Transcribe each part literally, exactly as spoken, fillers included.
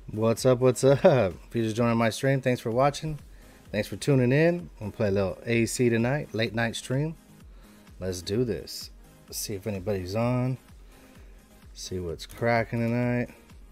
What's up? What's up? If you're just joining my stream, thanks for watching. Thanks for tuning in. I'm gonna play a little A C tonight, late night stream. Let's do this. Let's see if anybody's on. See what's cracking tonight.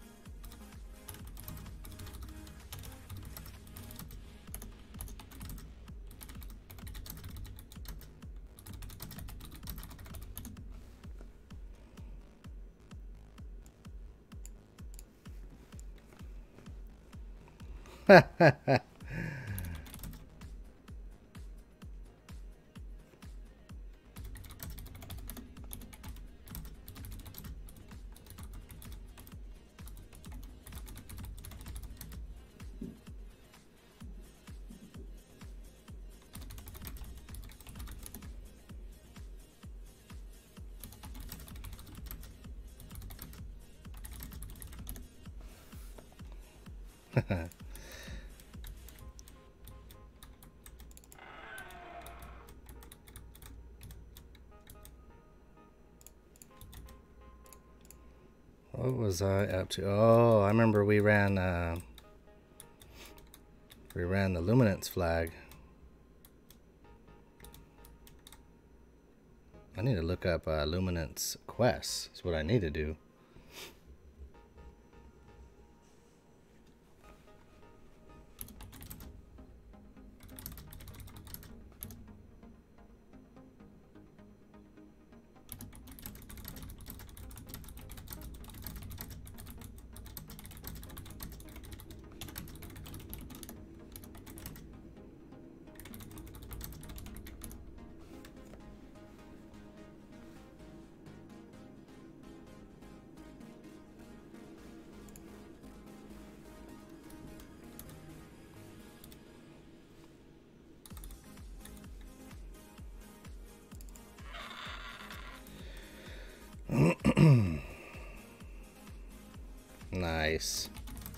What was I up to? Oh, I remember we ran uh, we ran the Luminance flag. I need to look up uh, Luminance quests. That's what I need to do. Nice.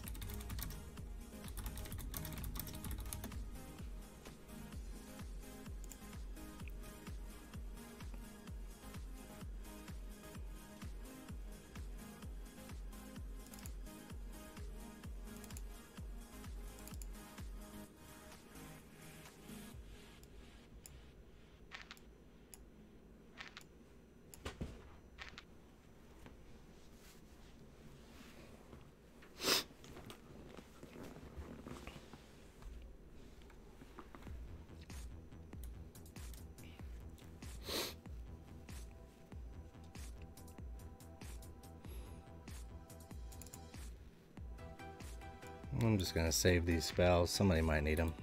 I'm just gonna save these spells. Somebody might need them.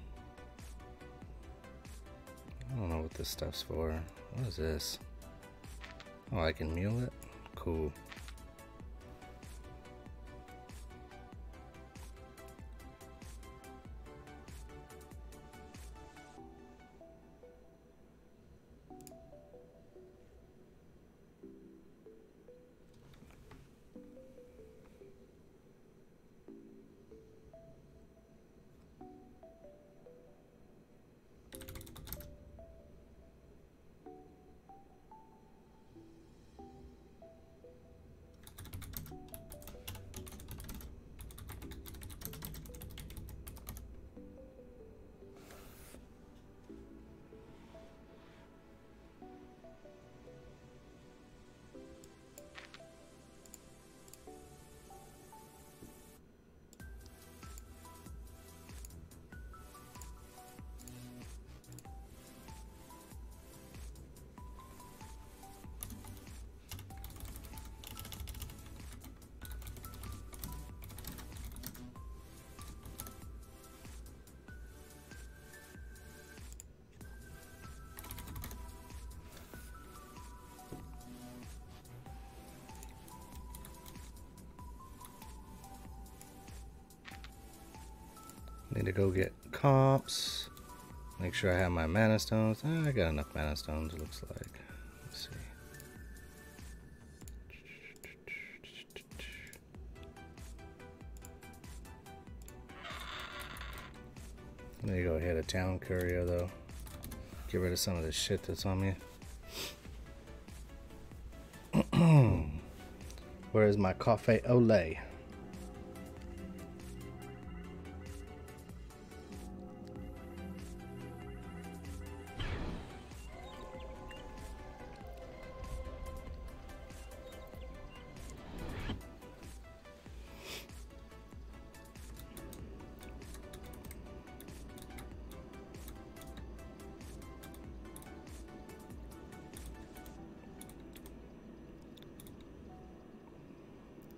I don't know what this stuff's for. What is this? Oh, I can mule it? Cool. Need to go get comps. Make sure I have my mana stones. Eh, I got enough mana stones, it looks like. Let's see. I need to go hit a town courier though. Get rid of some of the shit that's on me. Where is my cafe au lait?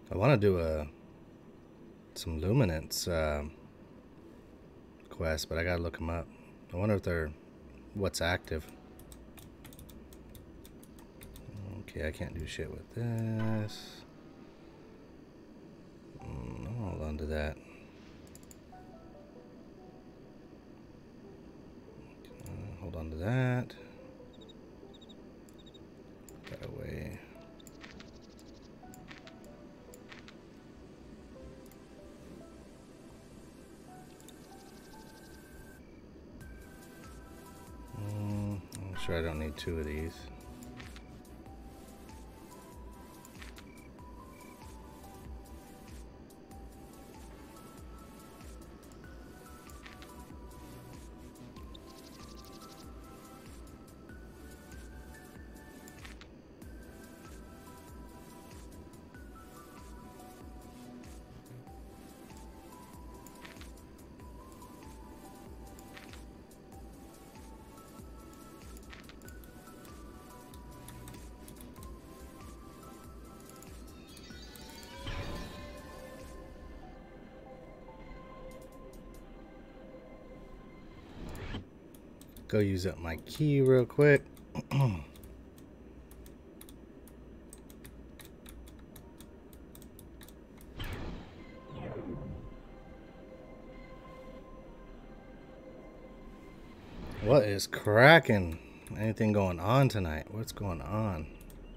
I want to do a some luminance uh, quests, but I gotta look them up. I wonder if they're what's active. Okay, I can't do shit with this. Mm, I'll hold on to that. Uh, hold on to that. Put that away. Mm, I'm sure I don't need two of these. Go use up my key real quick. What is cracking? Anything going on tonight? What's going on?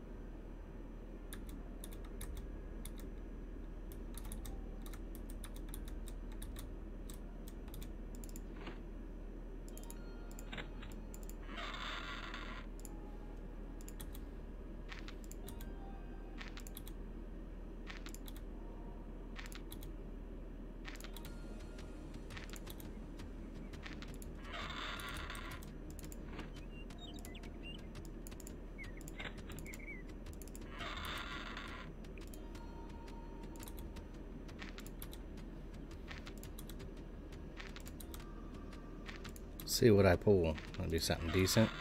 See what I pull. That'll be something decent.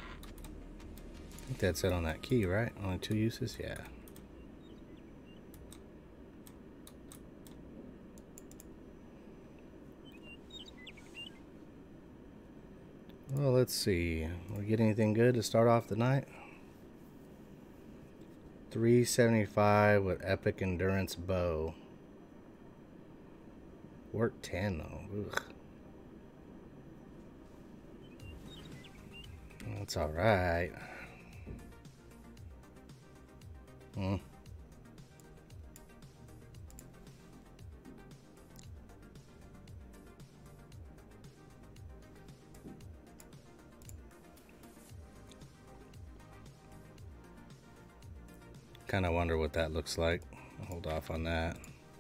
I think that's it on that key, right? Only two uses? Yeah. Well, let's see. We get anything good to start off the night? three seventy-five with epic endurance bow. Work ten though. Ugh. That's alright. Hmm. Kind of wonder what that looks like. I'll hold off on that.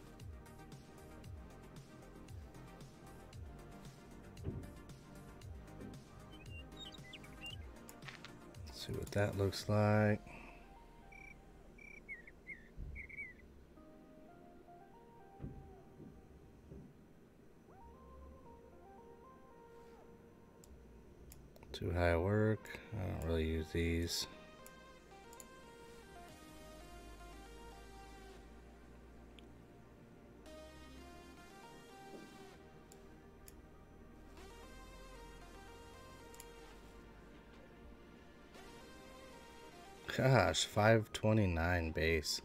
Let's see what that looks like. Too high work. I don't really use these. Gosh, five twenty-nine base.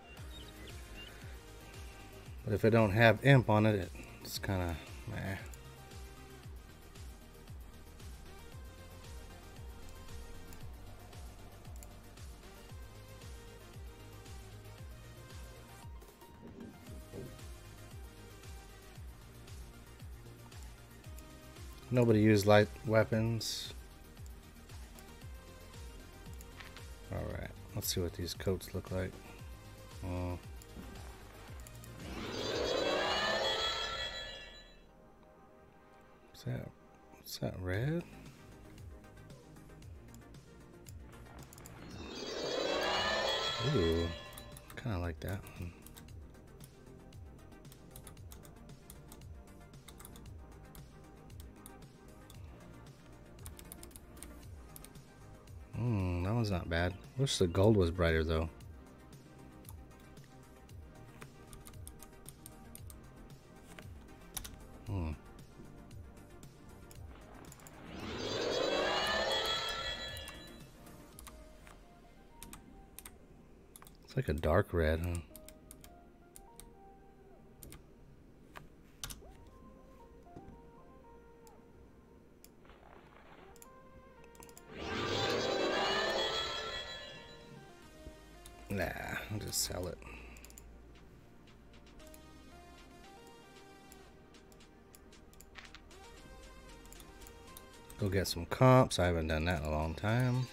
But if it don't have imp on it, it's kind of meh. Nobody used light weapons. Alright, let's see what these coats look like. Oh. What's that? What's that, red? Ooh, kind of like that one. Hmm, that one's not bad. Wish the gold was brighter though. Hmm. It's like a dark red, huh? Nah, I'll just sell it. Go get some comps. I haven't done that in a long time.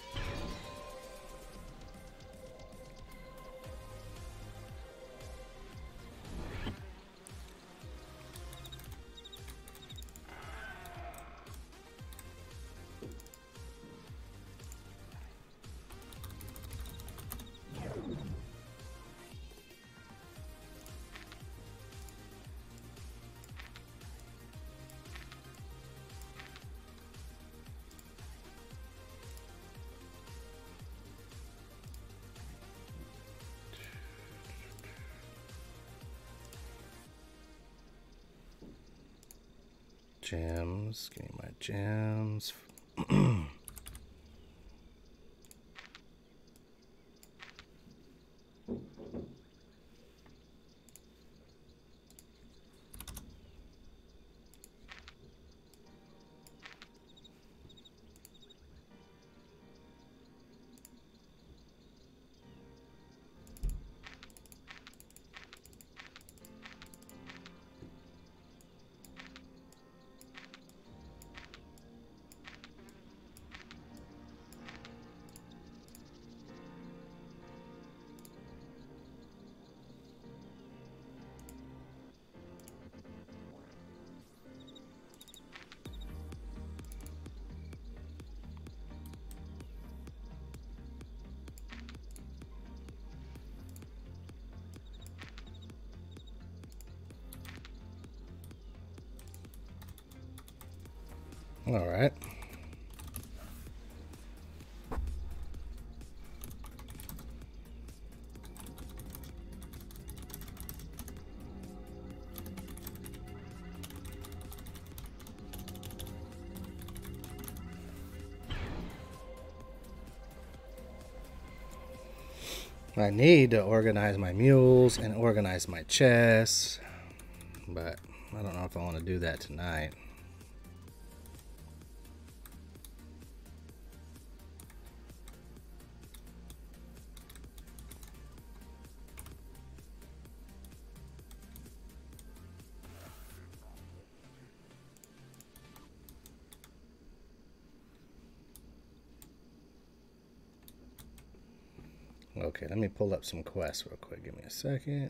Gems, give me my gems. All right. I need to organize my mules and organize my chests, but I don't know if I want to do that tonight. Okay, let me pull up some quests real quick. Give me a second.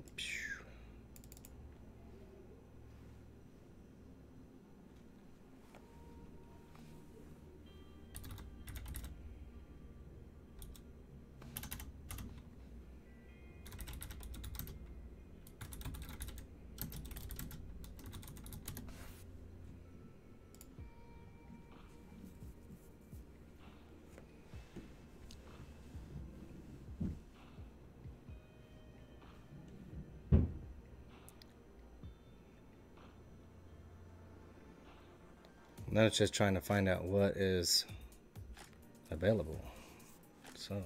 Now it's just trying to find out what is available. So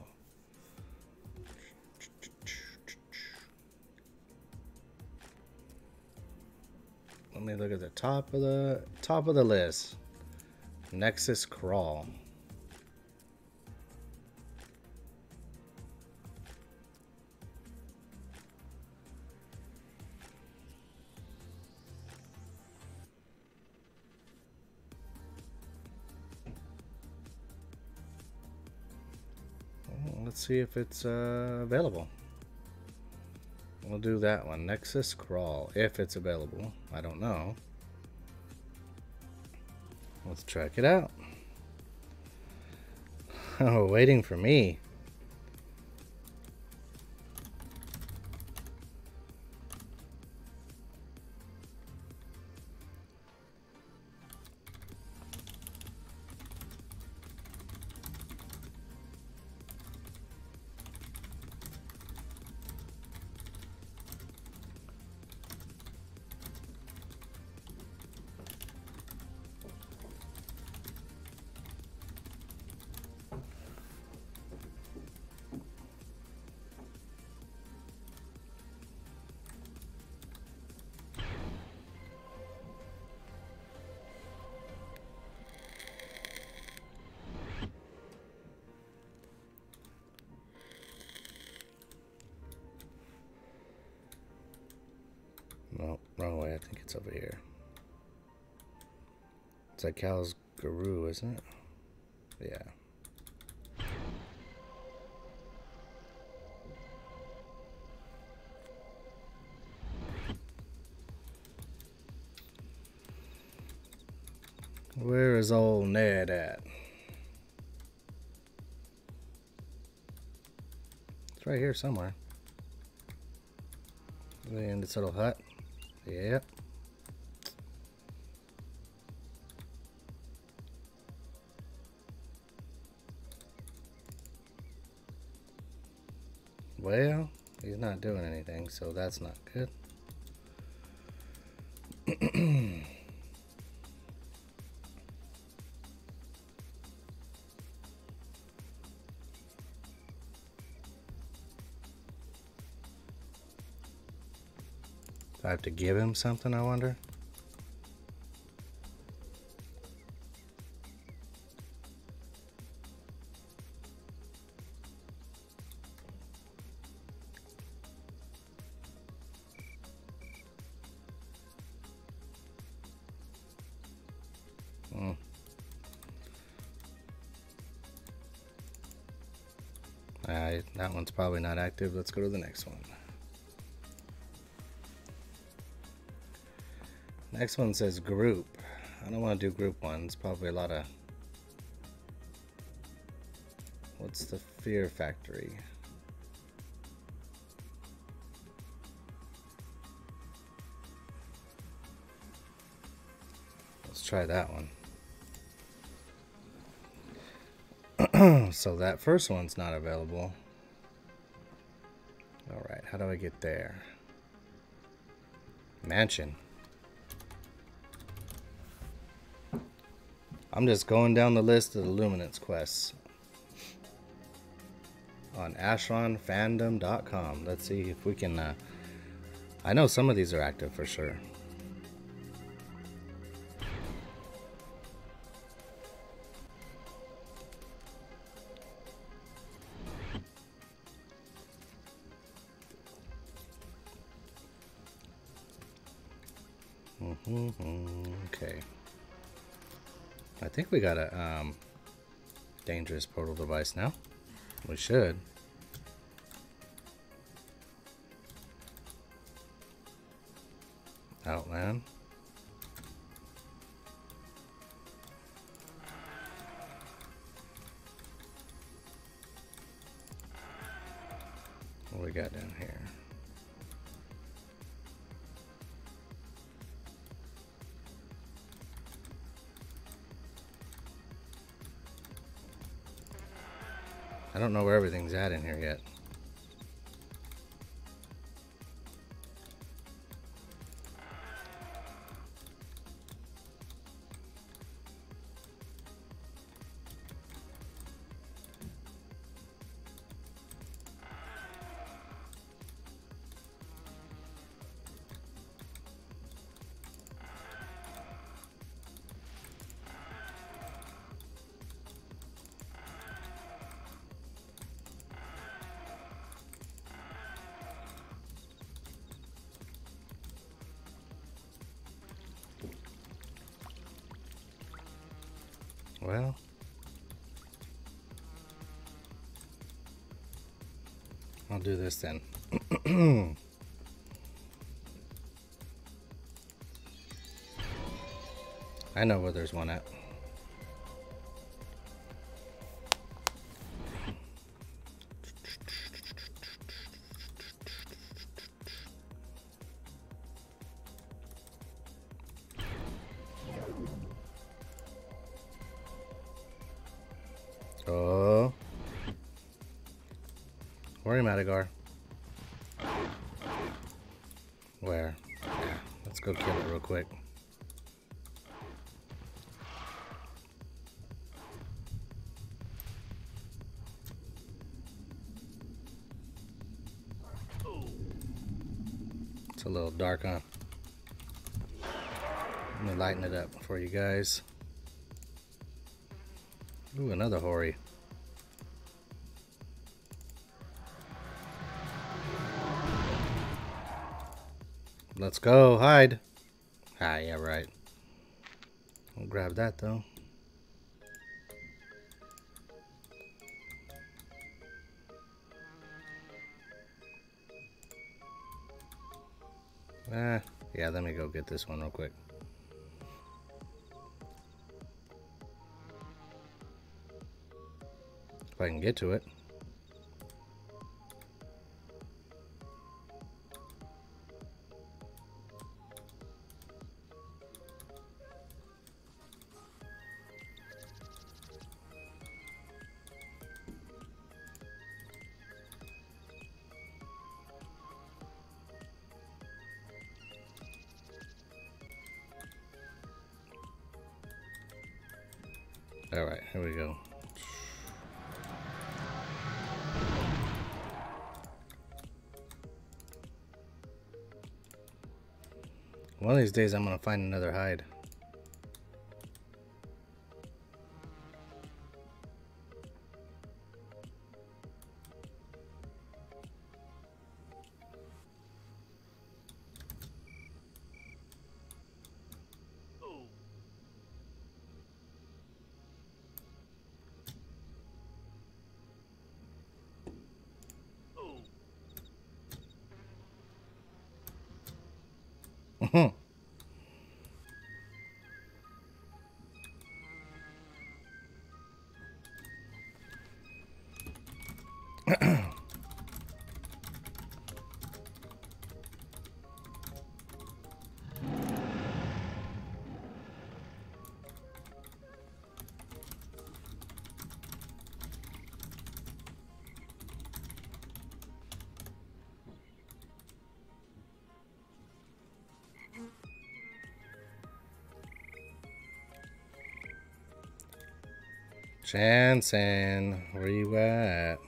let me look at the top of the top of the list. Nexus Crawl. Let's see if it's uh, available. We'll do that one. Nexus Crawl, if it's available. I don't know. Let's check it out. Oh, waiting for me. No, wrong way. I think it's over here. Zaikhal's Guru, isn't it? Yeah. Where is old Ned at? It's right here somewhere. In this little hut. Yep. Well, he's not doing anything, so that's not good. Do I have to give him something, I wonder? Hmm. Alright, that one's probably not active. Let's go to the next one. Next one says group. I don't want to do group ones. Probably a lot of... What's the fear factory? Let's try that one. So that first one's not available. Alright, how do I get there? Mansion. I'm just going down the list of the Luminance quests on Asheron Fandom dot com. Let's see if we can... Uh, I know some of these are active for sure. Mm-hmm. Okay. I think we got a um, dangerous portal device now. We should. Outland. What we got down here? I don't know where everything's at in here yet. Well, I'll do this then. I know where there's one at. Oh. Worry, Madagar. Where? Yeah, let's go kill it real quick. It's a little dark, huh? Let me lighten it up for you guys. Ooh, another Hori. Let's go. Hide. Ah, yeah, right. I'll grab that, though. Ah, yeah, let me go get this one real quick. If I can get to it. All right, here we go. One of these days I'm gonna find another hide. Mhm. Jansen, where you at?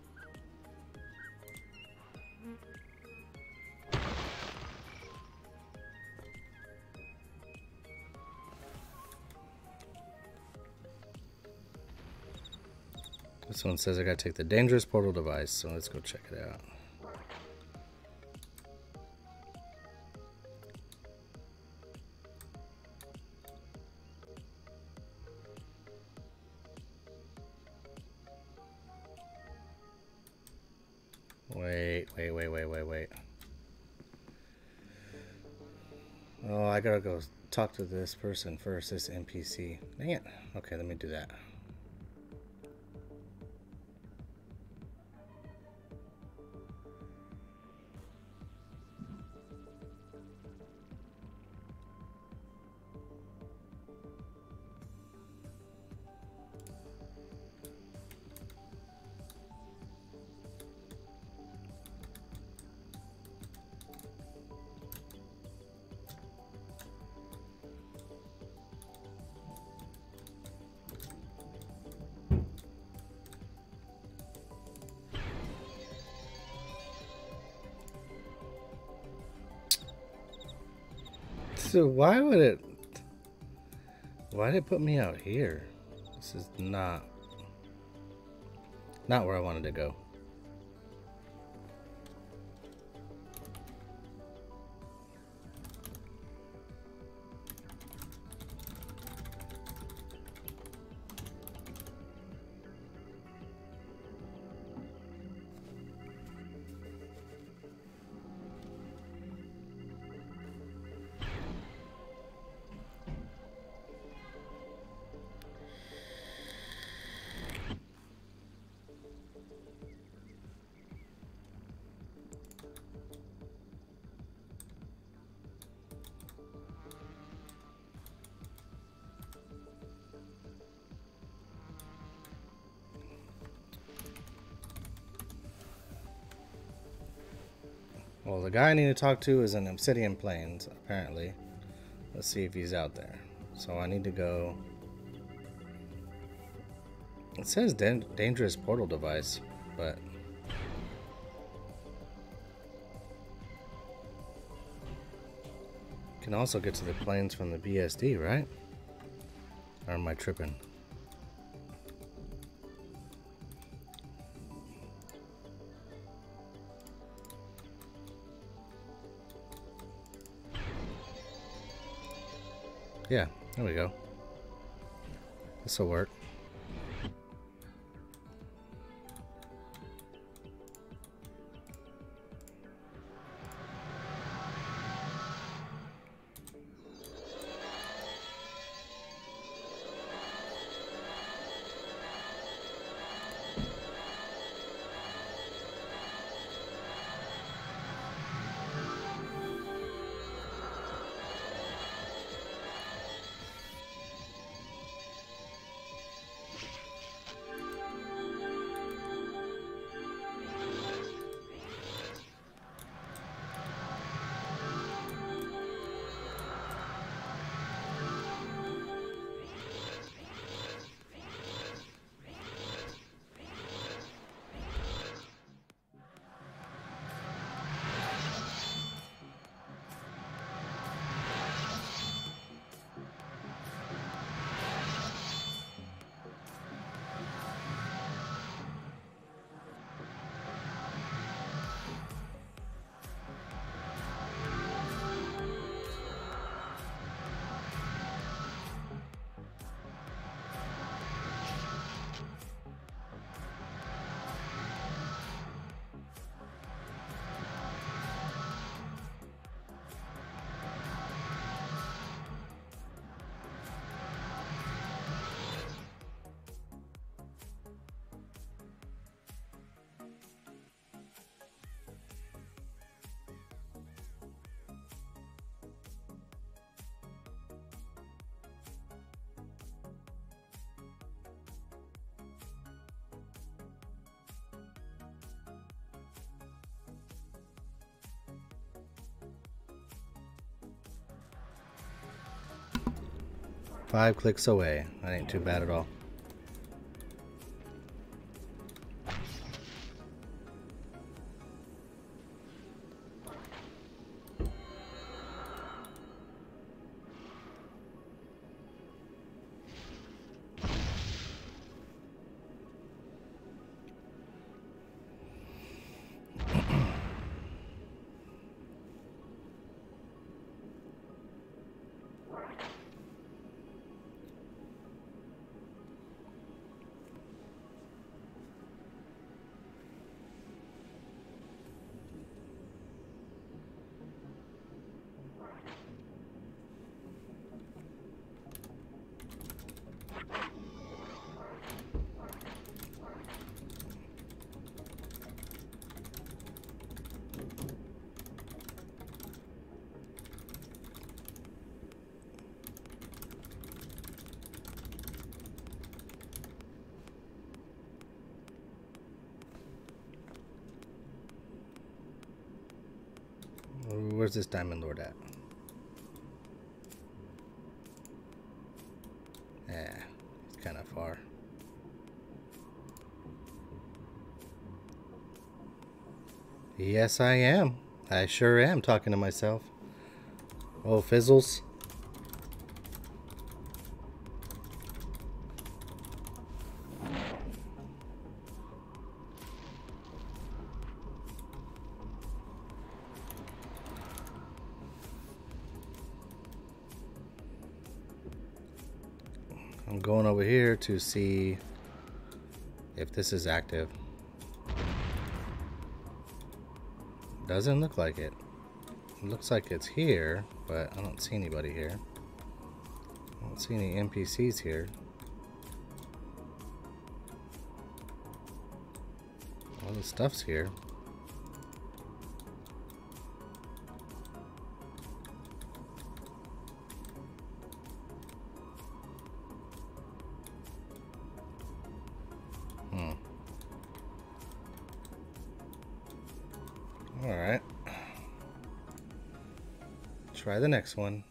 This one says I gotta take the dangerous portal device, so let's go check it out. Wait, wait, wait, wait, wait, wait. Oh, I gotta go talk to this person first, this N P C. Dang it. Okay, let me do that. So why would it, why did it put me out here? This is not, not where I wanted to go. Well, the guy I need to talk to is in Obsidian Plains, apparently. Let's see if he's out there. So I need to go... It says dan dangerous portal device, but... You can also get to the plains from the B S D, right? Or am I tripping? Yeah, there we go. This'll work. Five clicks away. That ain't too bad at all. Where's this Diamond Lord at? Yeah, it's kind of far. Yes, I am. I sure am talking to myself. Oh, fizzles. I'm going over here to see if this is active. Doesn't look like it. It looks like it's here, but I don't see anybody here. I don't see any N P Cs here. All the stuff's here. Hmm. All right. Try the next one.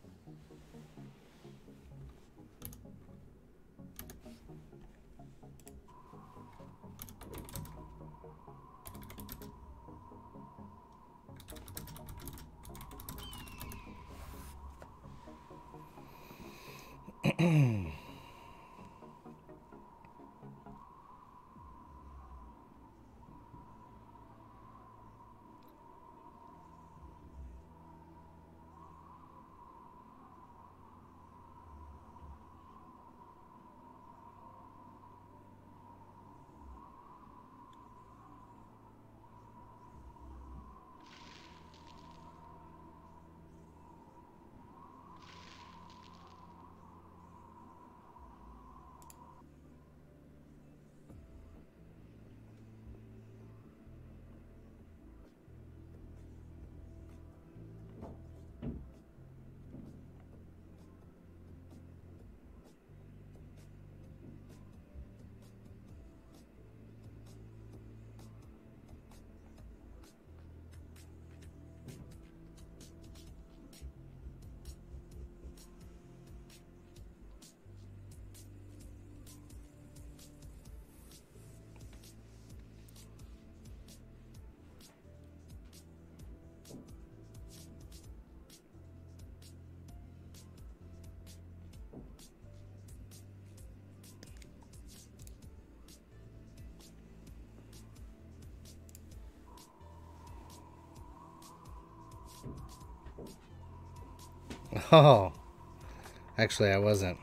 Oh, actually, I wasn't.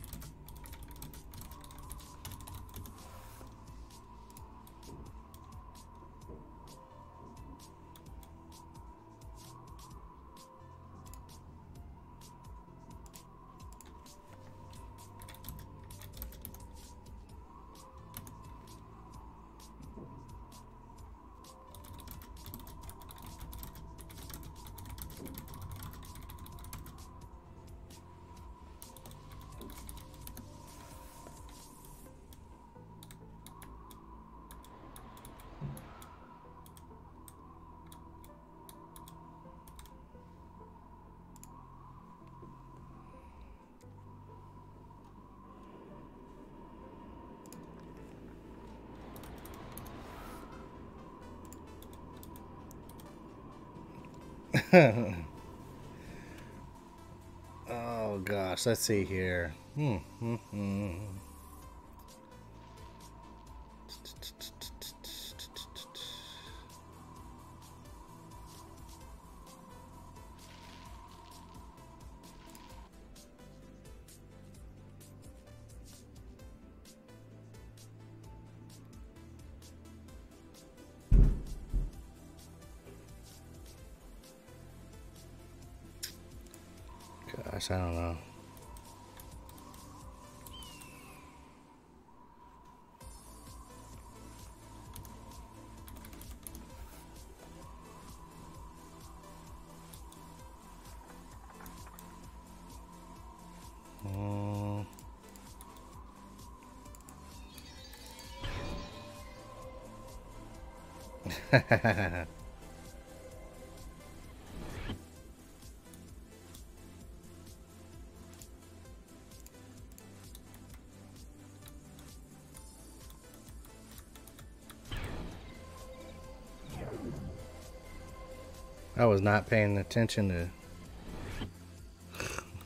Oh gosh, let's see here. Hmm. Hmm. Hmm. Gosh, I don't know. Oh. I was not paying attention to...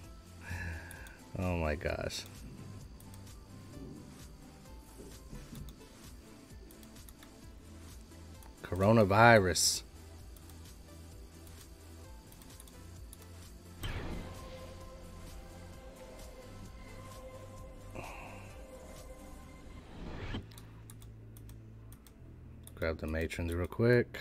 Oh my gosh. Coronavirus. Grab the matrons real quick.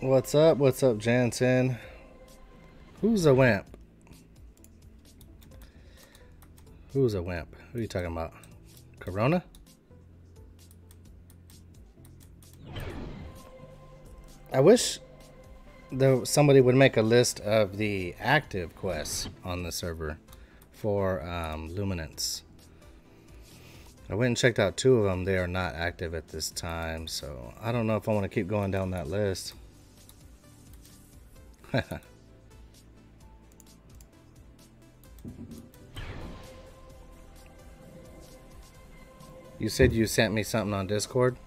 What's up? What's up, Jansen? Who's a wimp? Who's a wimp? Who are you talking about? Corona? I wish there somebody would make a list of the active quests on the server for um, Luminance. I went and checked out two of them. They are not active at this time, so I don't know if I want to keep going down that list. You said you sent me something on Discord?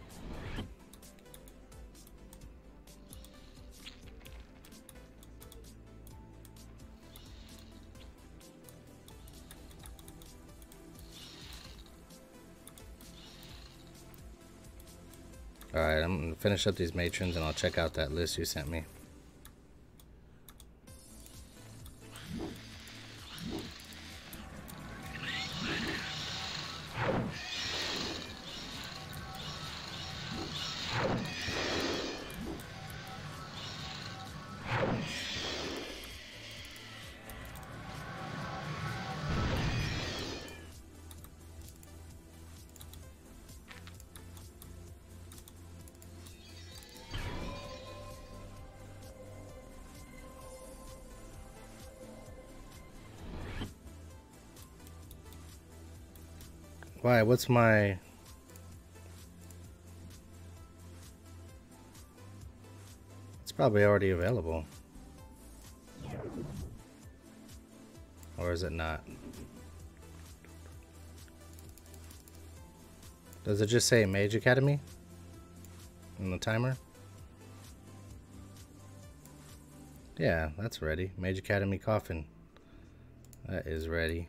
Alright, I'm going to finish up these matrons and I'll check out that list you sent me. Why? What's my... It's probably already available. Or is it not? Does it just say Mage Academy in the timer? Yeah, that's ready. Mage Academy Coffin. That is ready.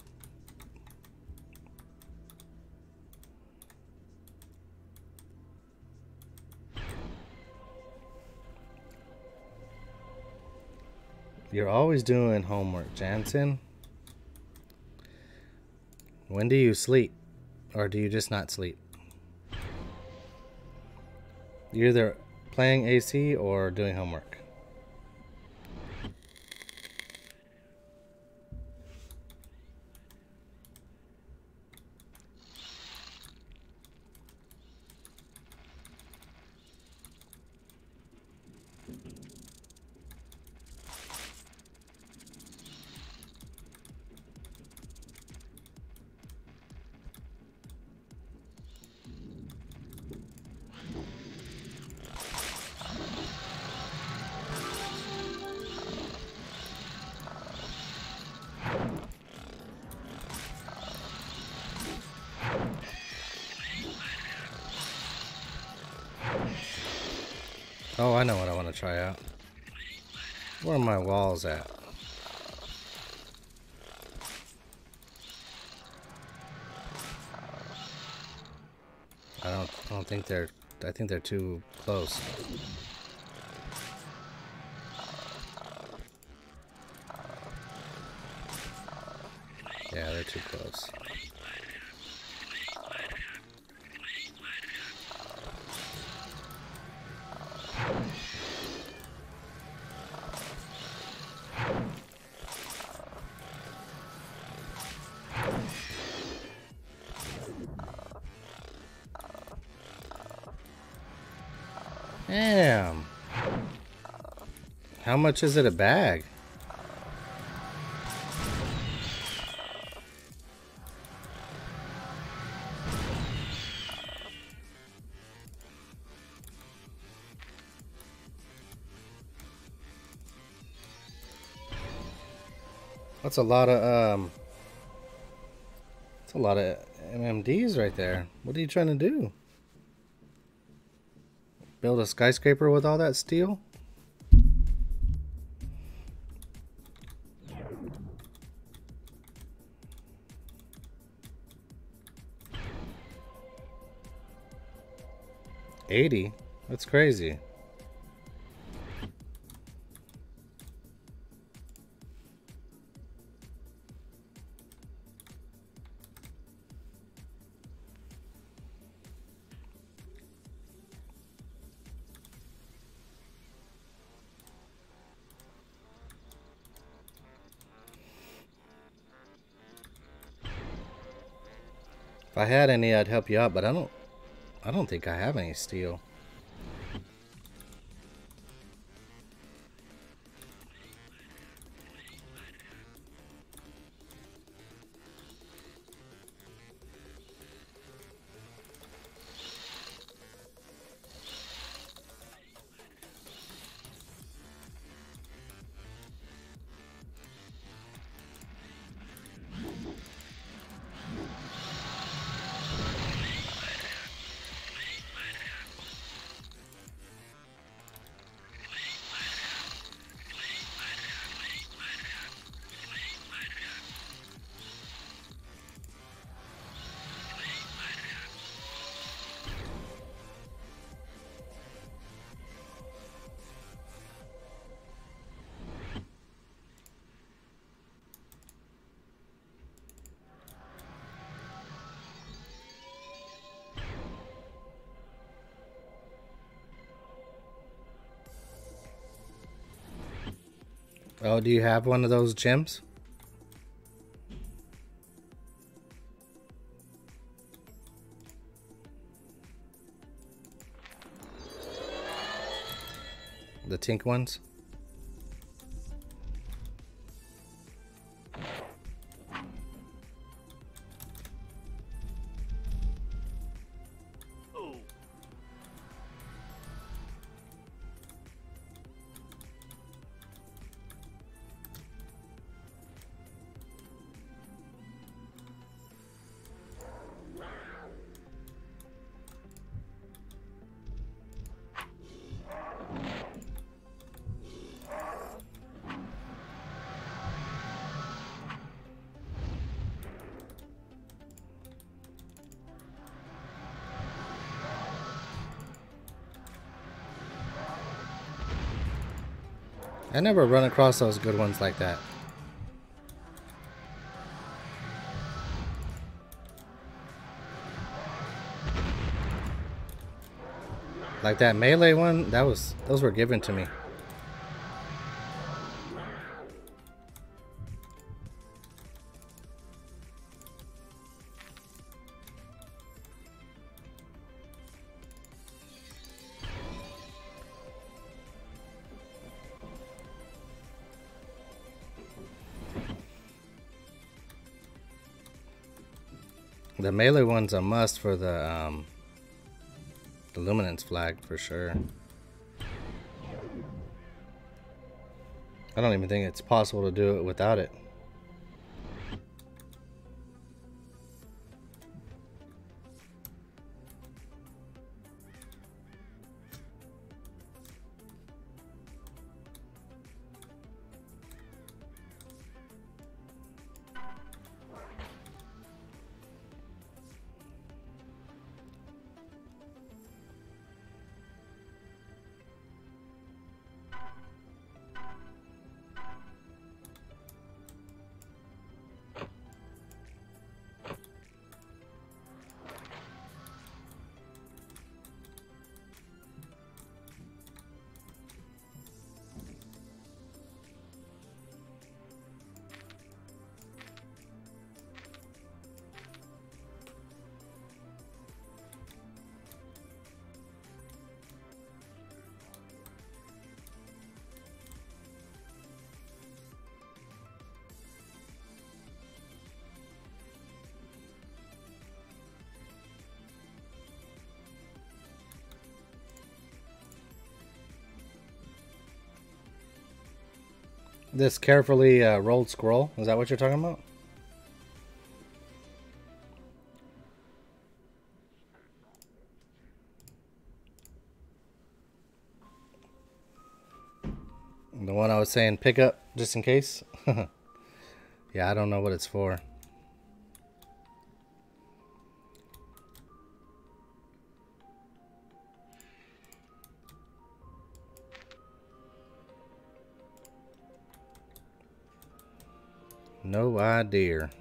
You're always doing homework, Jansen. When do you sleep? Or do you just not sleep? You're either playing A C or doing homework. Oh, I know what I want to try out. Where are my walls at? I don't I don't think they're I think they're too close. Yeah, they're too close. Damn. How much is it a bag? That's a lot of um that's a lot of M M Ds right there. What are you trying to do? Build a skyscraper with all that steel? eighty? That's crazy. I had any, I'd help you out, but I don't. I don't think I have any steel. Oh, do you have one of those gems? The tink ones? I never run across those good ones like that. Like that melee one, that was those were given to me. The melee one's a must for the um, the luminance flag for sure. I don't even think it's possible to do it without it. This carefully uh, rolled scroll, is that what you're talking about? The one I was saying pick up just in case? Yeah, I don't know what it's for. No idea.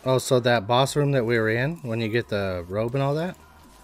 Oh, so that boss room that we were in, when you get the robe and all that?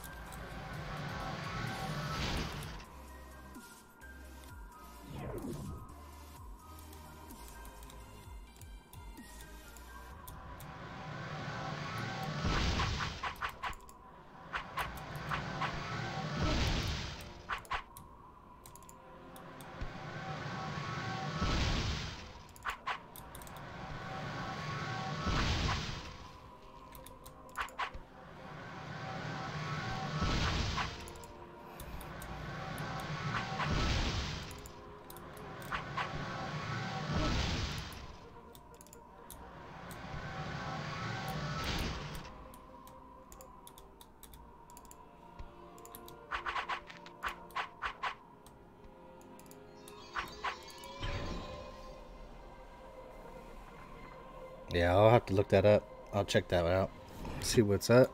Yeah, I'll have to look that up. I'll check that out. See what's up.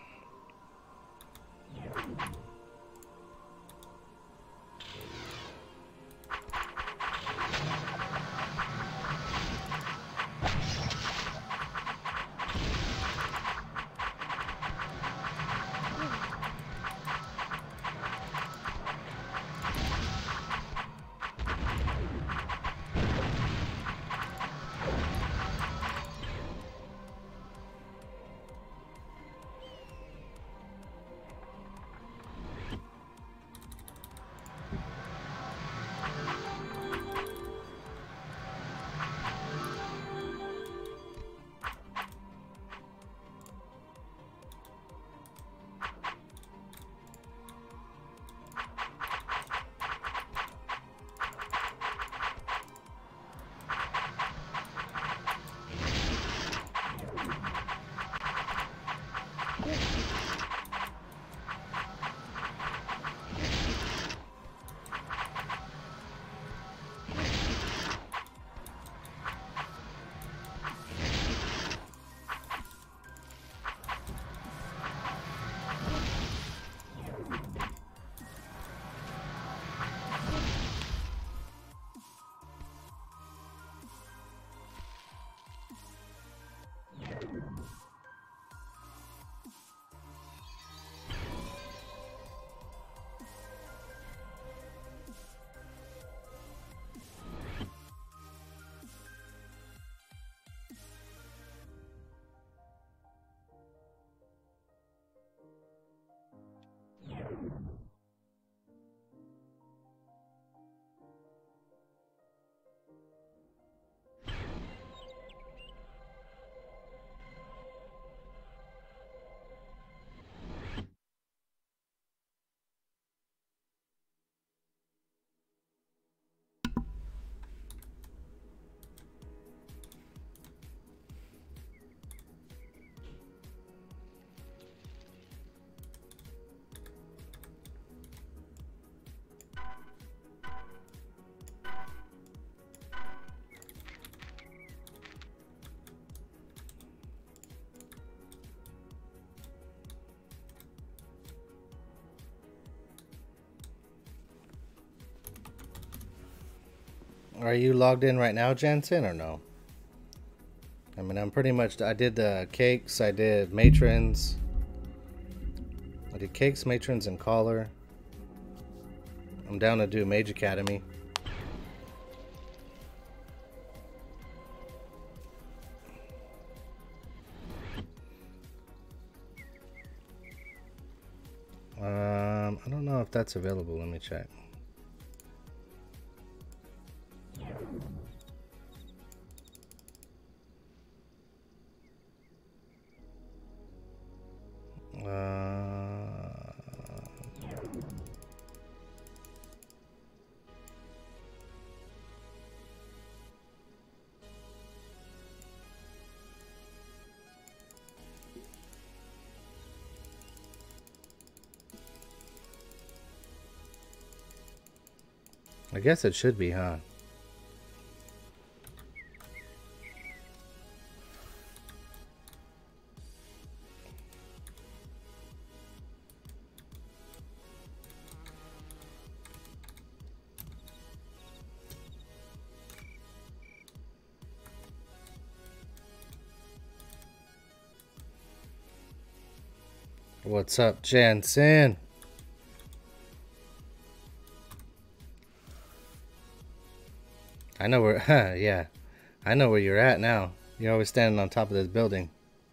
Are you logged in right now, Jensen, or no? I mean, I'm pretty much... I did the cakes, I did matrons. I did cakes, matrons, and collar. I'm down to do Mage Academy. Um, I don't know if that's available. Let me check. Uh, I guess it should be, huh? What's up, Jansen? I know where, huh, yeah. I know where you're at now. You're always standing on top of this building.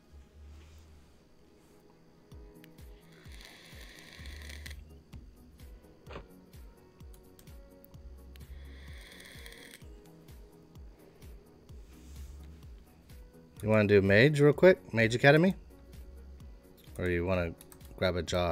You want to do Mage real quick? Mage Academy? Or you want to grab a jaw?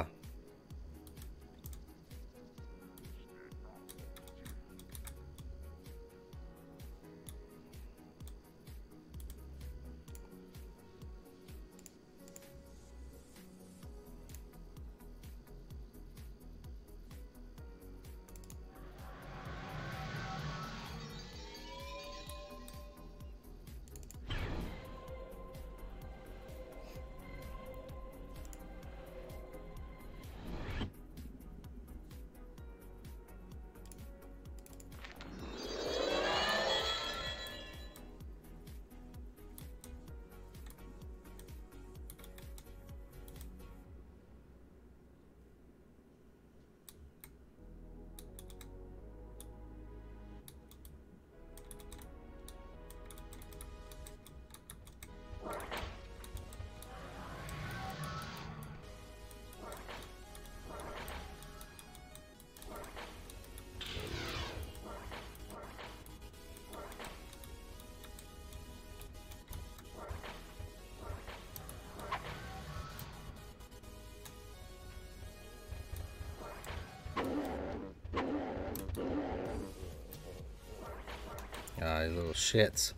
Ah, you little shits.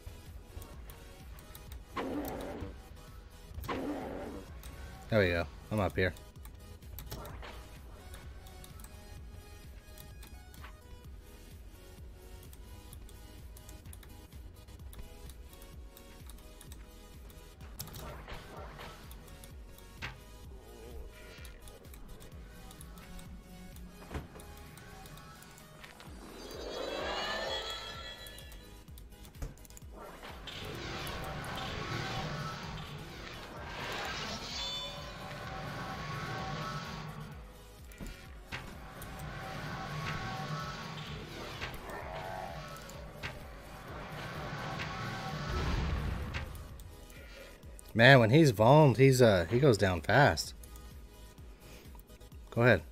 There we go. I'm up here. Man, when he's vulned, he's uh he goes down fast. Go ahead.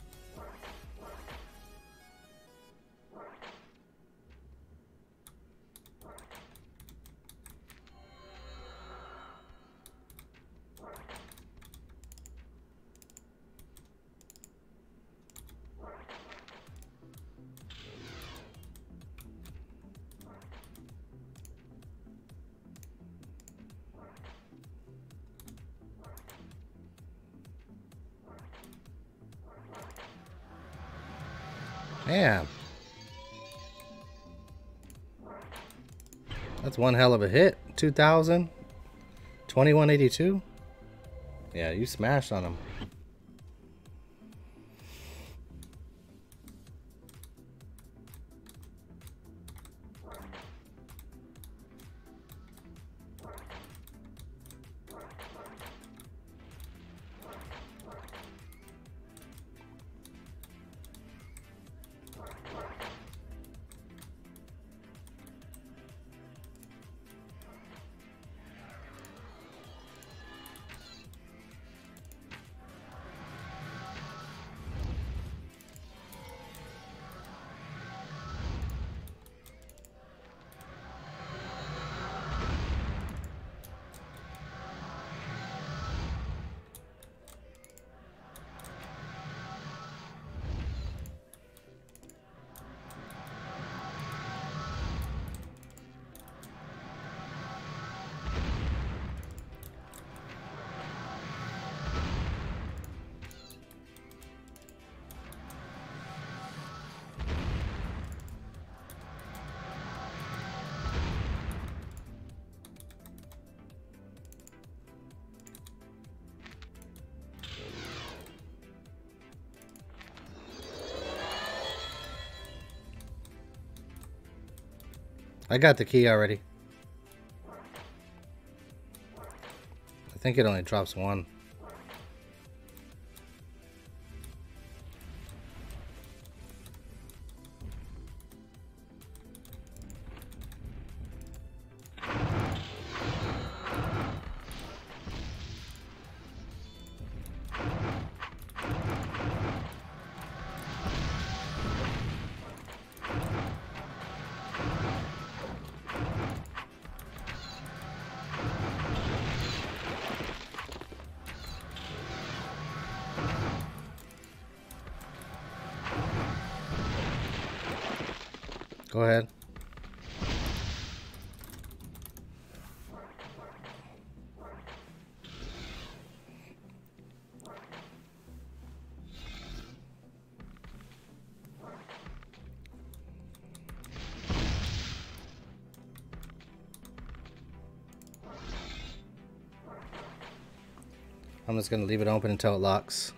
Damn. That's one hell of a hit. two thousand. twenty-one eighty-two. Yeah, you smashed on him. I got the key already. I think it only drops one. Go ahead. I'm just going to leave it open until it locks.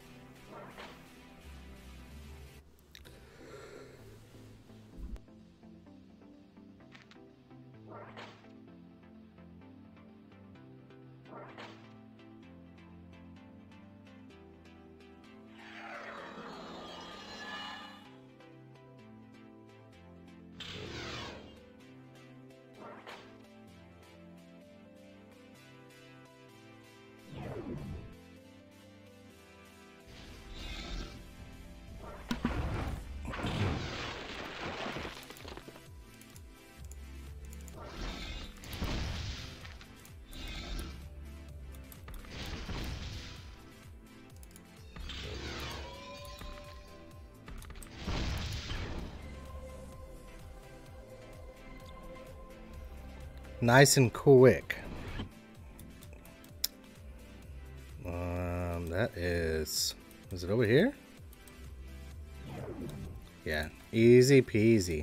Nice and quick. Um, that is... Is it over here? Yeah, easy peasy.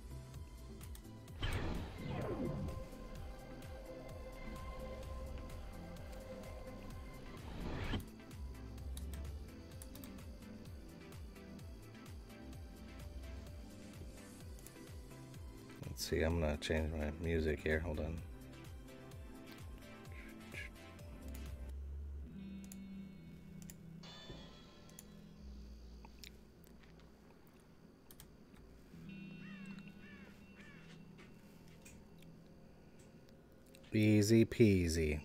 Let's see, I'm gonna change my music here. Hold on. Easy peasy.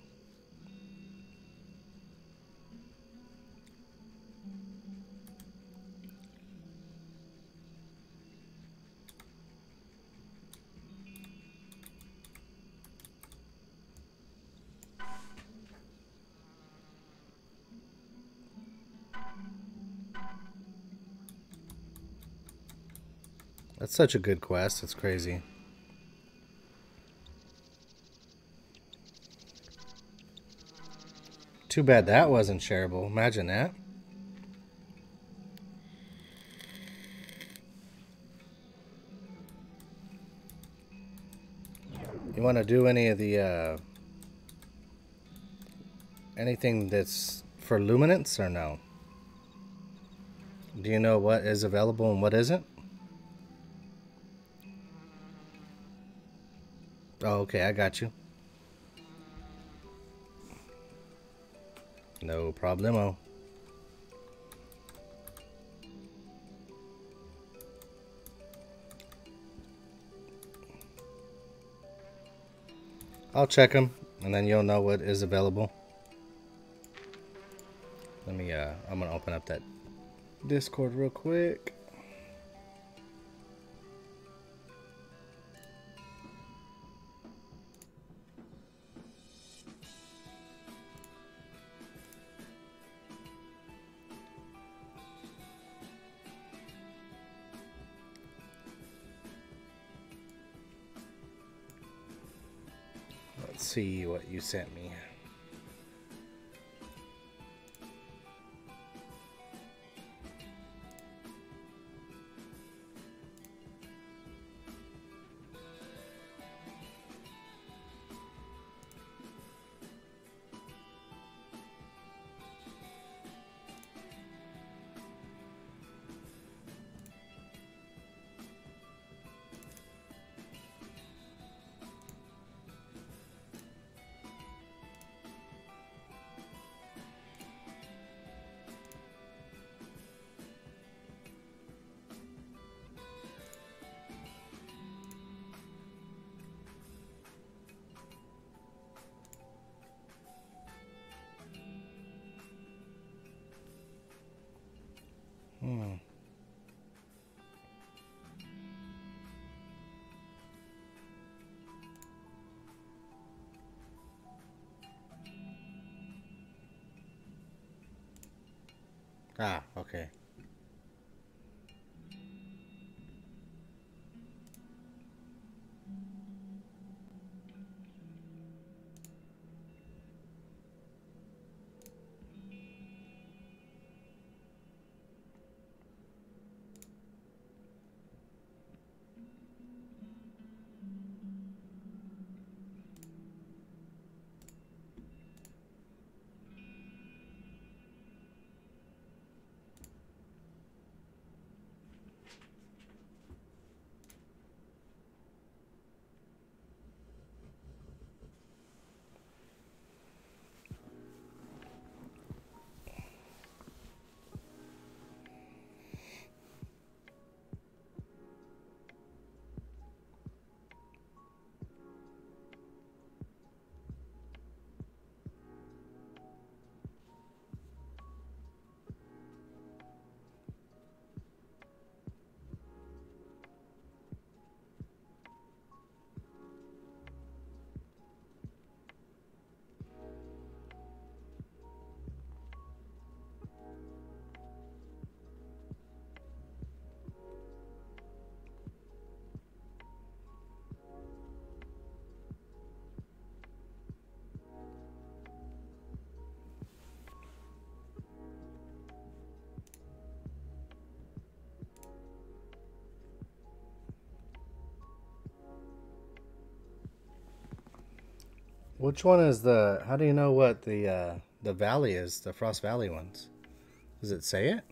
That's such a good quest. It's crazy. Too bad that wasn't shareable. Imagine that. You want to do any of the uh, anything that's for luminance or no? Do you know what is available and what isn't? Oh, okay, I got you. No problemo. I'll check them, and then you'll know what is available. Let me, uh, I'm gonna open up that Discord real quick. Let's see what you sent me. Hmm. Ah, okay. Which one is the? How do you know what the uh, the valley is? The Frost Valley ones. Does it say it?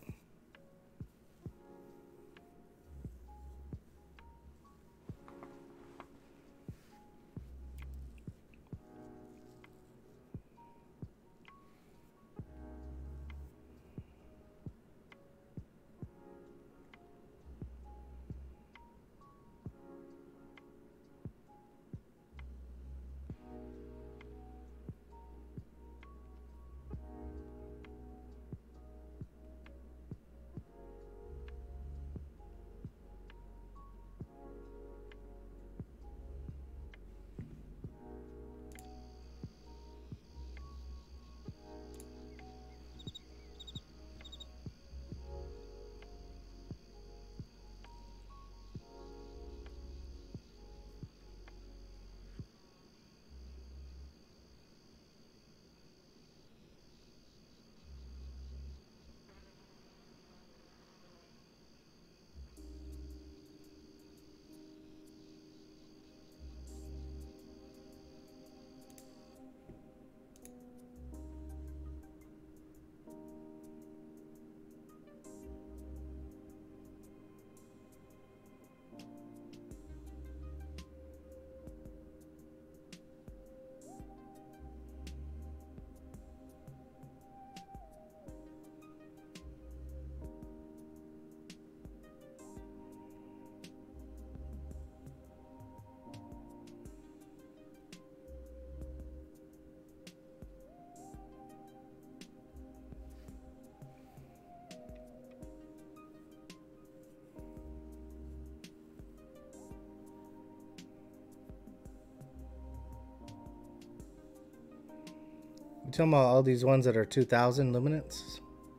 You talking about all these ones that are two thousand luminance?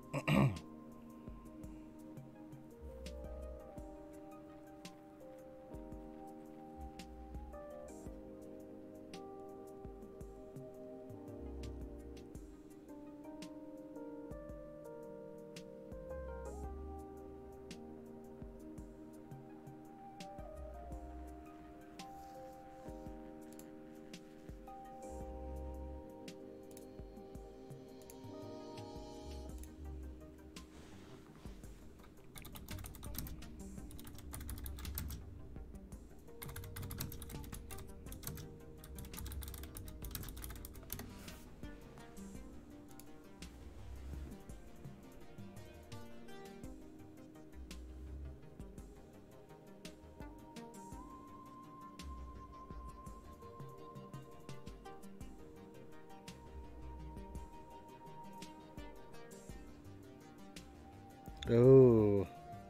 Oh.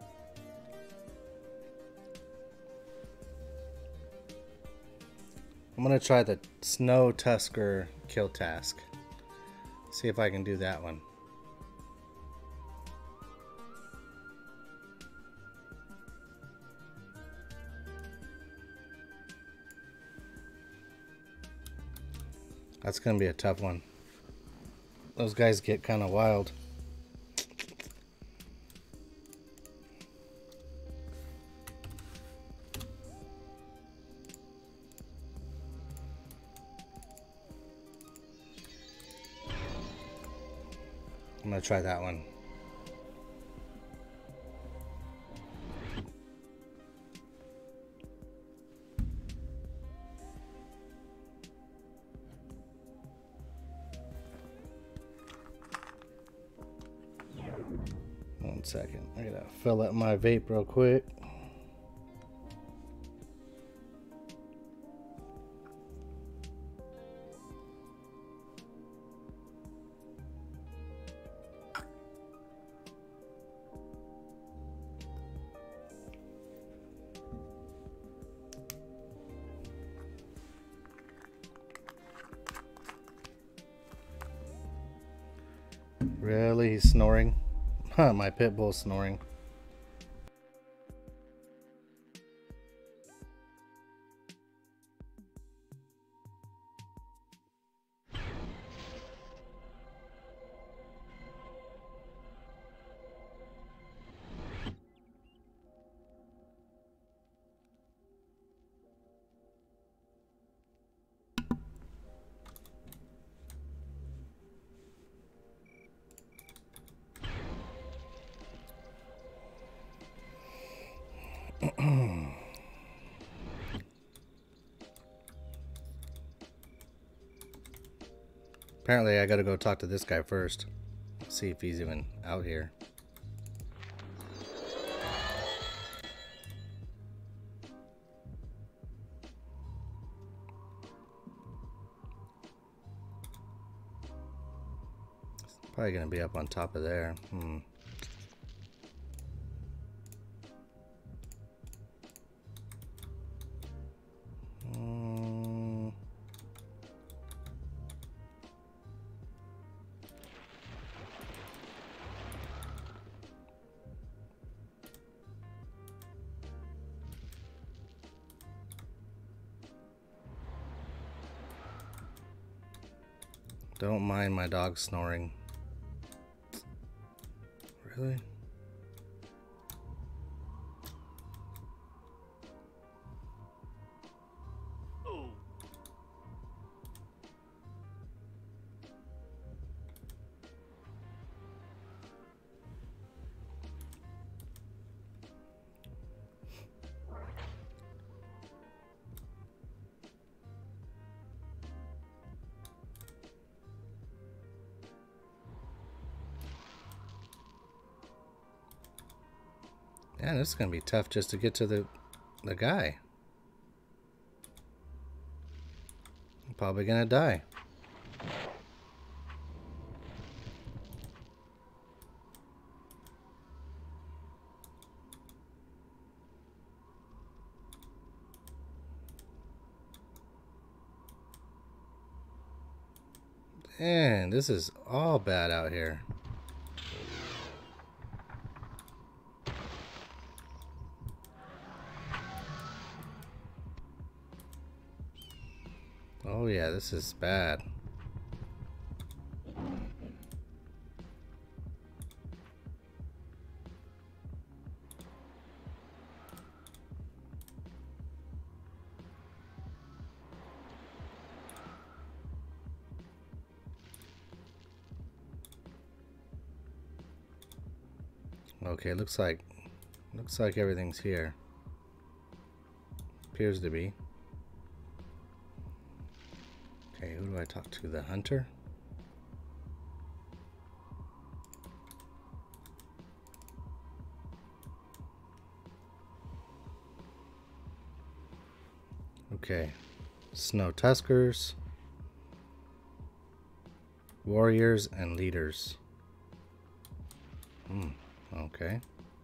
I'm gonna try the Snow Tusker kill task. See if I can do that one. That's gonna be a tough one. Those guys get kind of wild. I'm gonna try that one. One second, I gotta fill up my vape real quick. Really? He's snoring? Huh, my pit bull's snoring. Apparently I gotta go talk to this guy first. See if he's even out here. Probably gonna be up on top of there. Hmm. Mm. Don't mind my dog snoring. Really? Yeah, this is gonna be tough just to get to the the guy. I'm probably gonna die. Man, this is all bad out here. Oh yeah, this is bad. Okay, looks like looks like everything's here. Appears to be. Okay, who do I talk to? The hunter? Okay. Snow Tuskers, warriors, and leaders. Hmm, okay.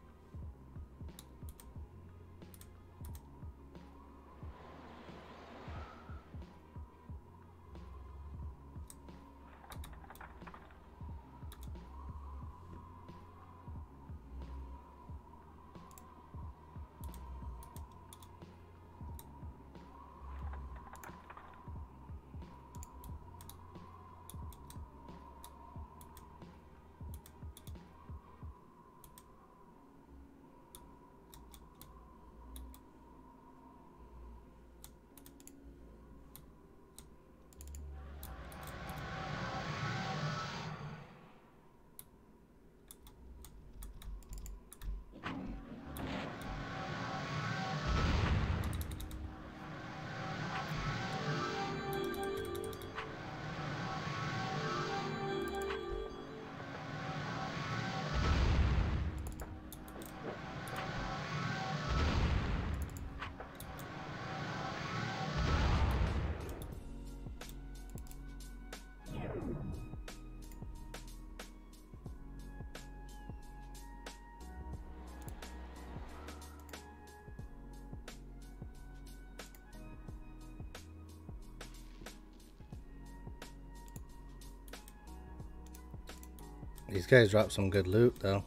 These guys dropped some good loot, though.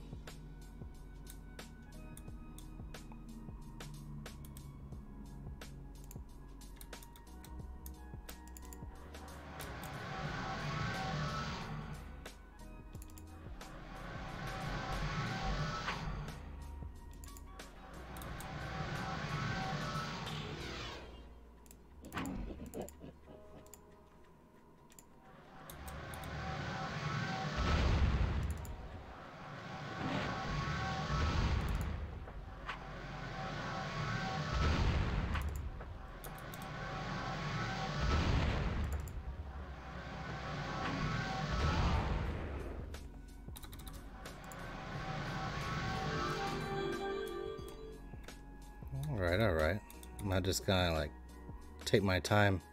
I just kind of like take my time.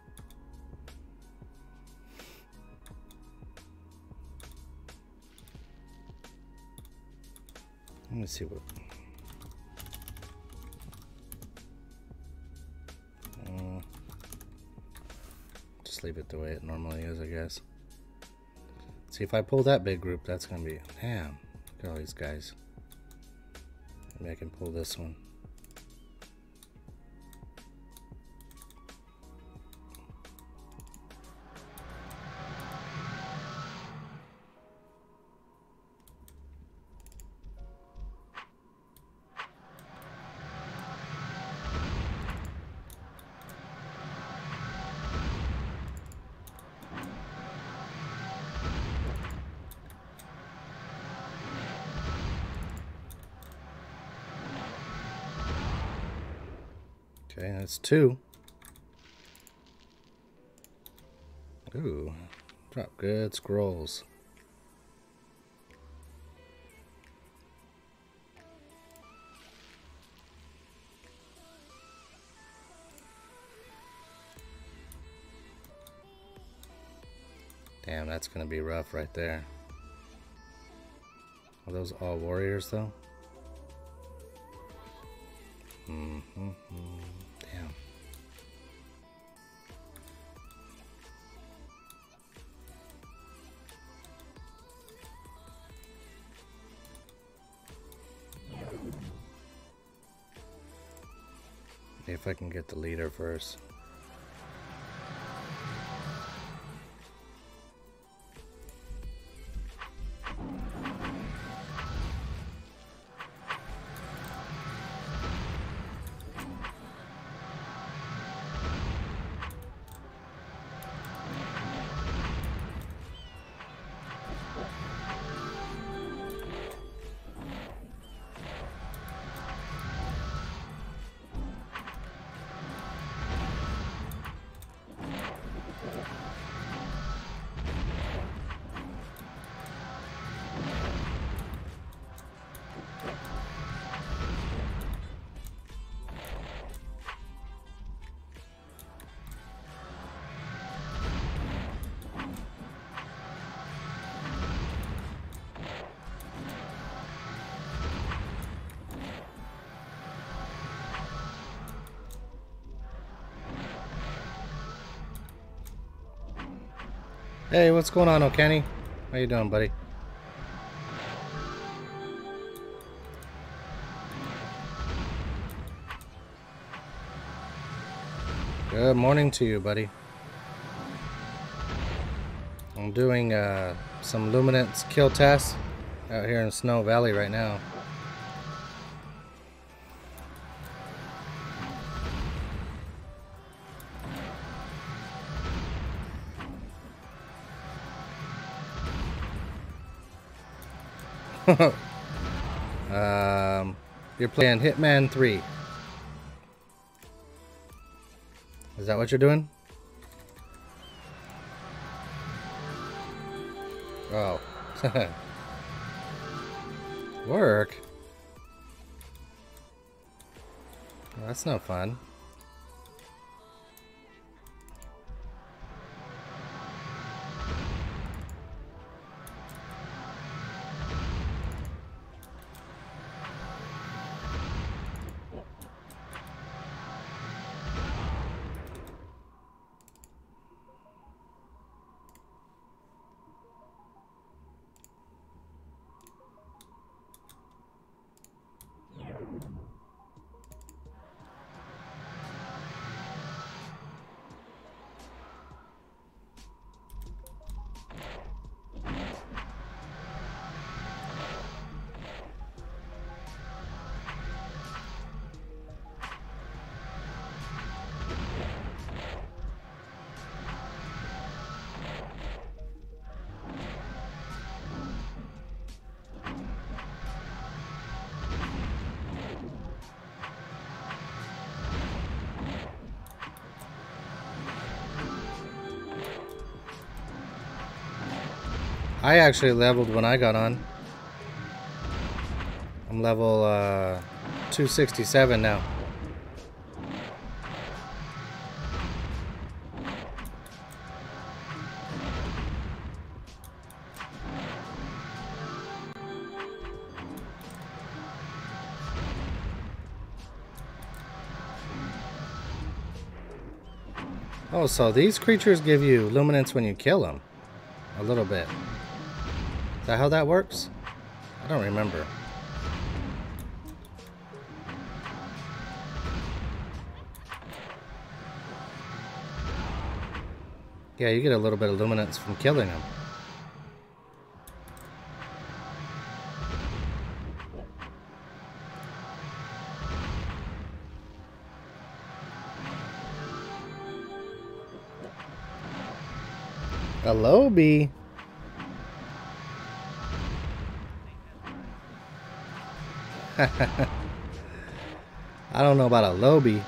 Let me see what. Uh, just leave it the way it normally is, I guess. See, if I pull that big group, that's gonna be. Damn, look at all these guys. Maybe I can pull this one. Okay, that's two. Ooh, drop good scrolls. Damn, that's gonna be rough right there. Are those all warriors though? Mm-hmm. Damn. See if I can get the leader first. Hey, what's going on, O'Kenny? How you doing, buddy? Good morning to you, buddy. I'm doing uh, some luminance kill tests out here in Snow Valley right now. um, you're playing Hitman three. Is that what you're doing? Oh. Work? Well, that's no fun. I actually leveled when I got on. I'm level uh, two sixty-seven now. Oh, so these creatures give you luminance when you kill them. A little bit. Is that how that works? I don't remember. Yeah, you get a little bit of luminance from killing them. A Lobby. I don't know about a Lobby.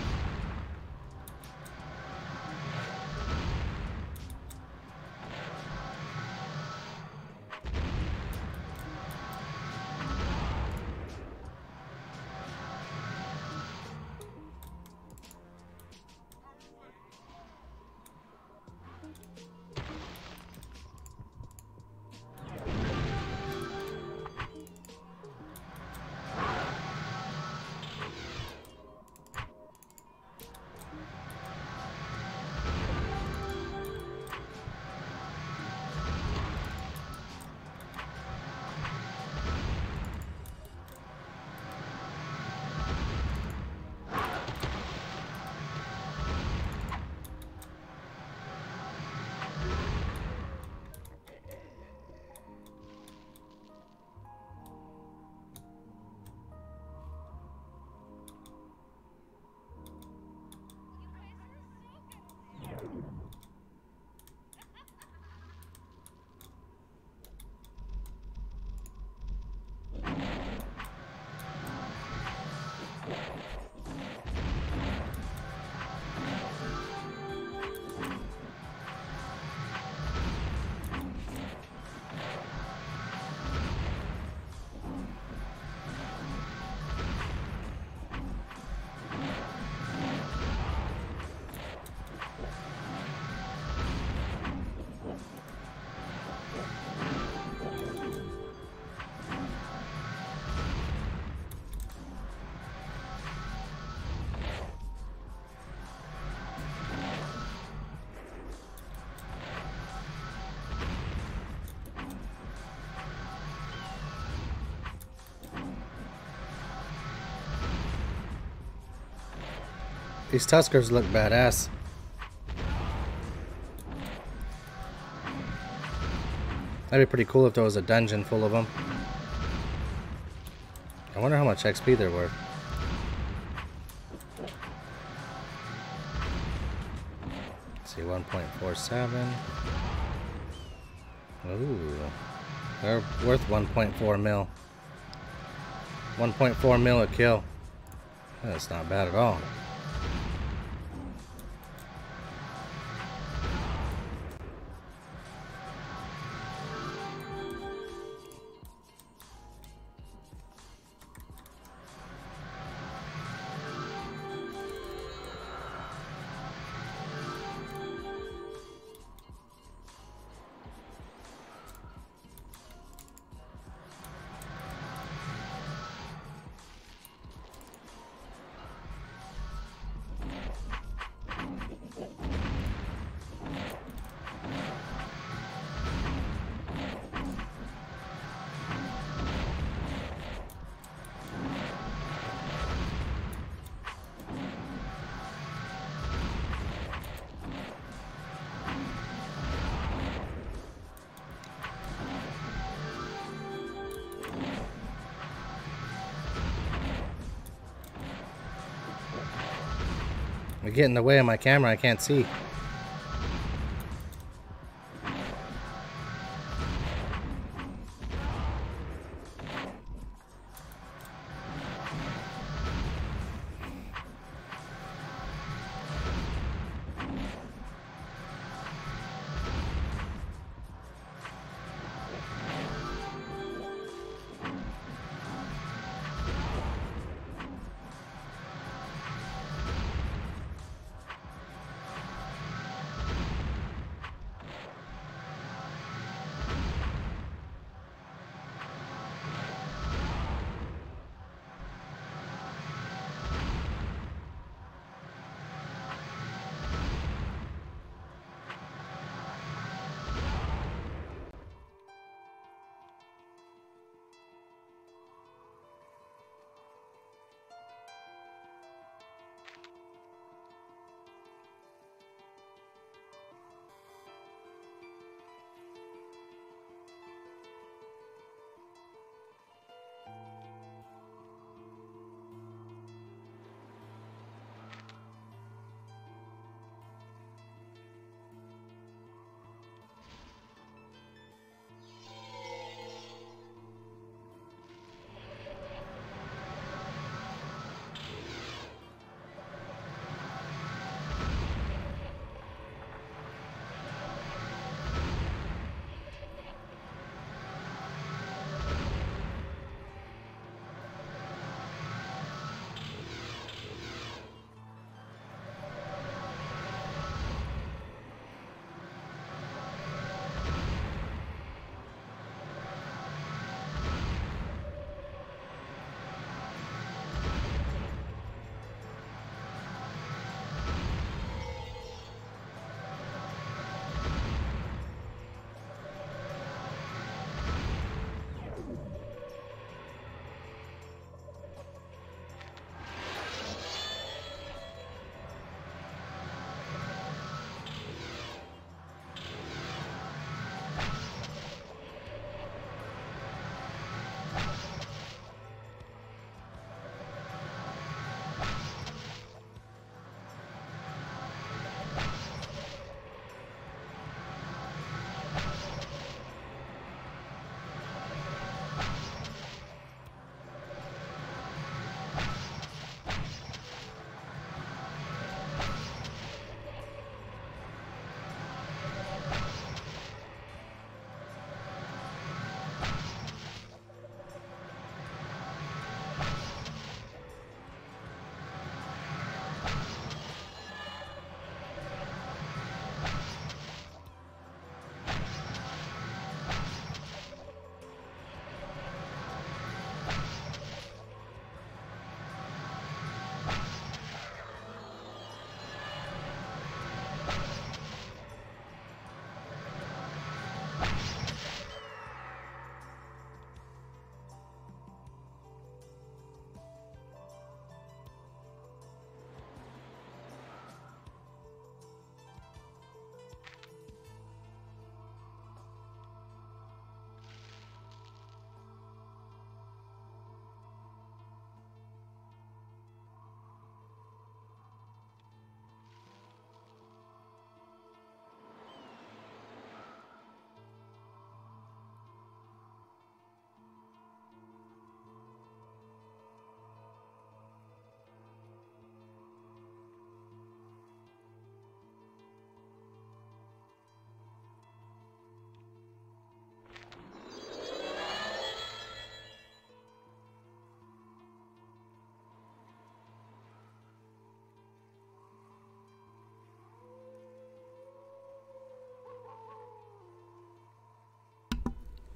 These Tuskers look badass. That'd be pretty cool if there was a dungeon full of them. I wonder how much X P they're worth. Let's see, one point four seven. Ooh. They're worth one point four mil. one point four mil a kill. That's not bad at all. They get in the way of my camera, I can't see.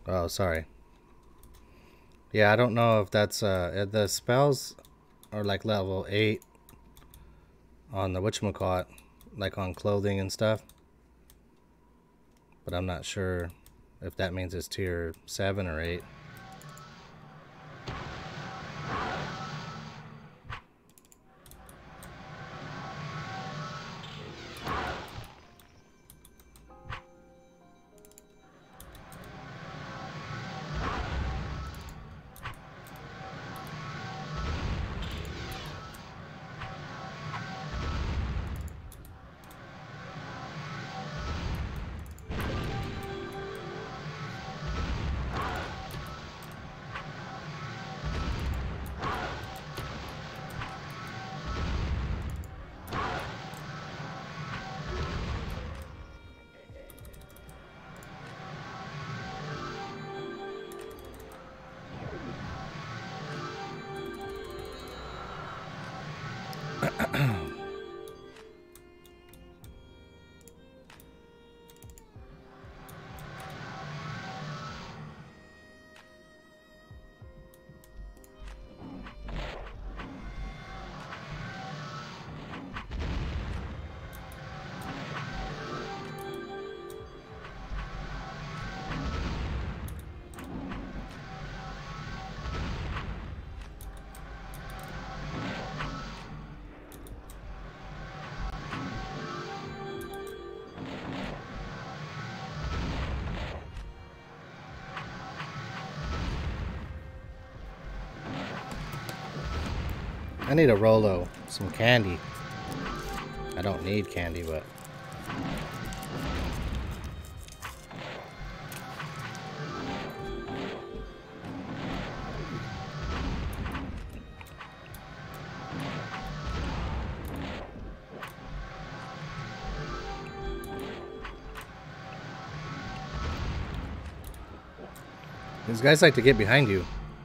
Oh, sorry. Yeah, I don't know if that's uh the spells are like level eight on the whatchamacallit, like on clothing and stuff. But I'm not sure if that means it's tier seven or eight. I need a Rolo, some candy. I don't need candy, but these guys like to get behind you.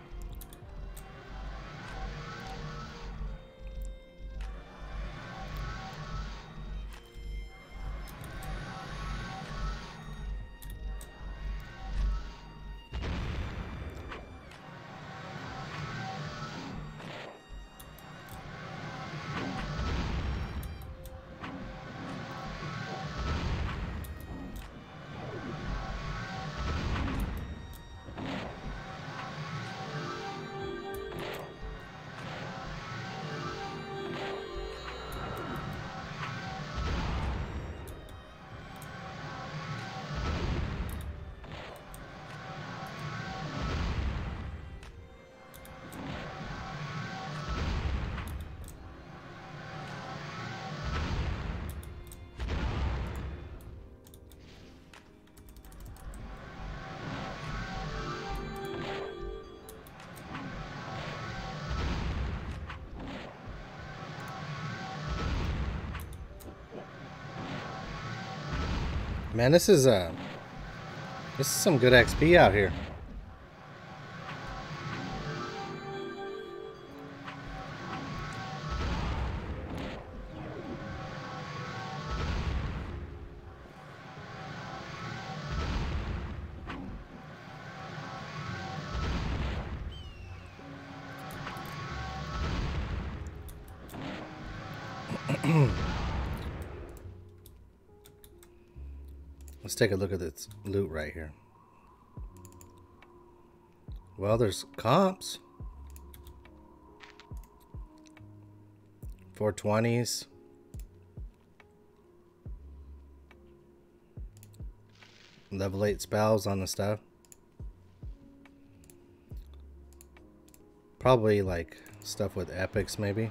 Man, this is uh this is some good X P out here. Let's take a look at this loot right here. Well, there's comps. four twenties. Level eight spells on the stuff. Probably like stuff with epics maybe.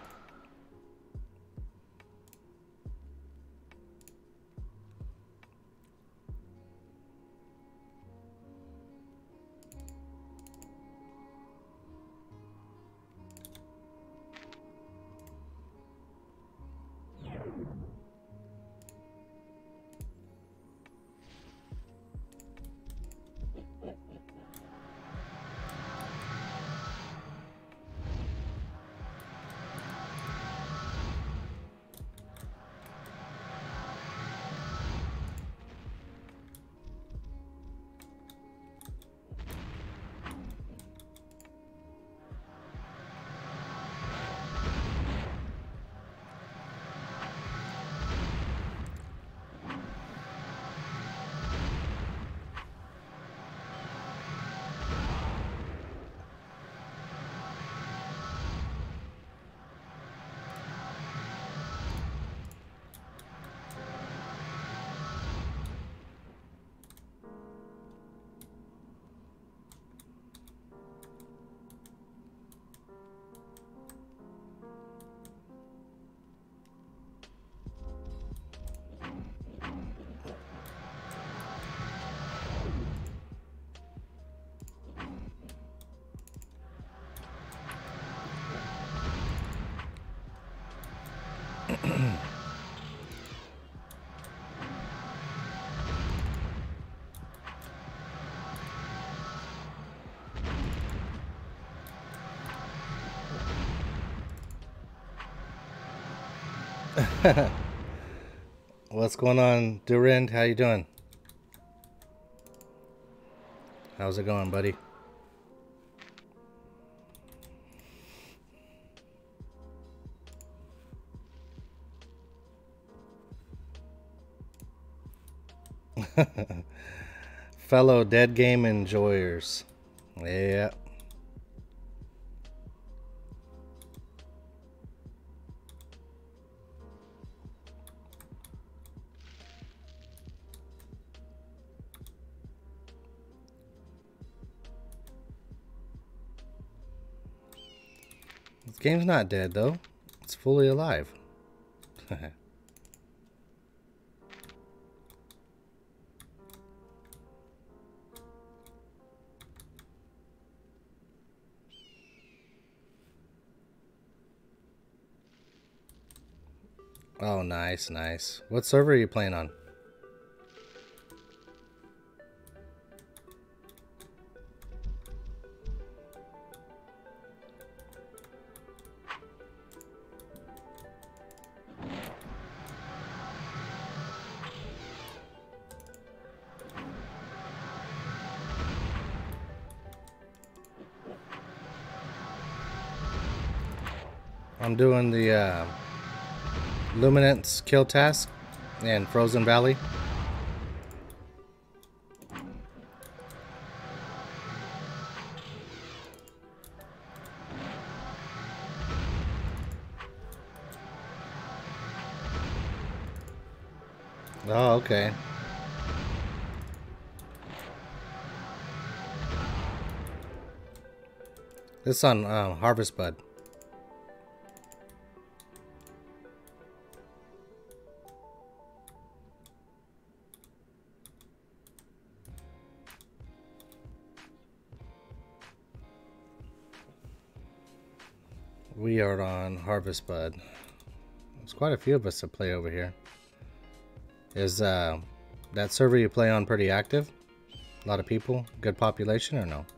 What's going on, Durand? How you doing? How's it going, buddy? Fellow dead game enjoyers. Yeah. This game's not dead though. It's fully alive. Oh, nice, nice. What server are you playing on? I'm doing the uh, Luminance kill task in Frozen Valley. Oh, okay. This is on um, Harvestbud. We are on Harvestbud. There's quite a few of us to play over here. Is uh, that server you play on pretty active? A lot of people? Good population or no?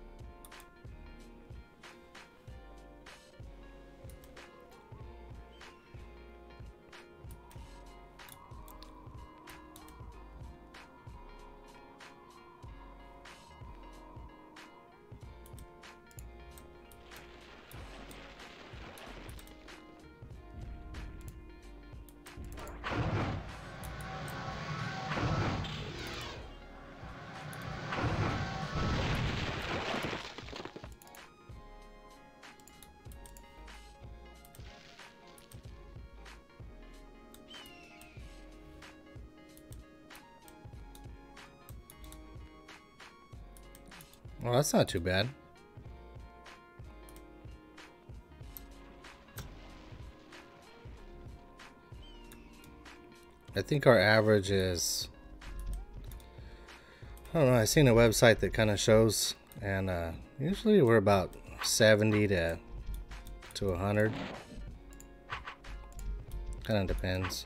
Well, that's not too bad. I think our average is, I don't know, I seen a website that kind of shows, and uh, usually we're about seventy to to one hundred. Kind of depends.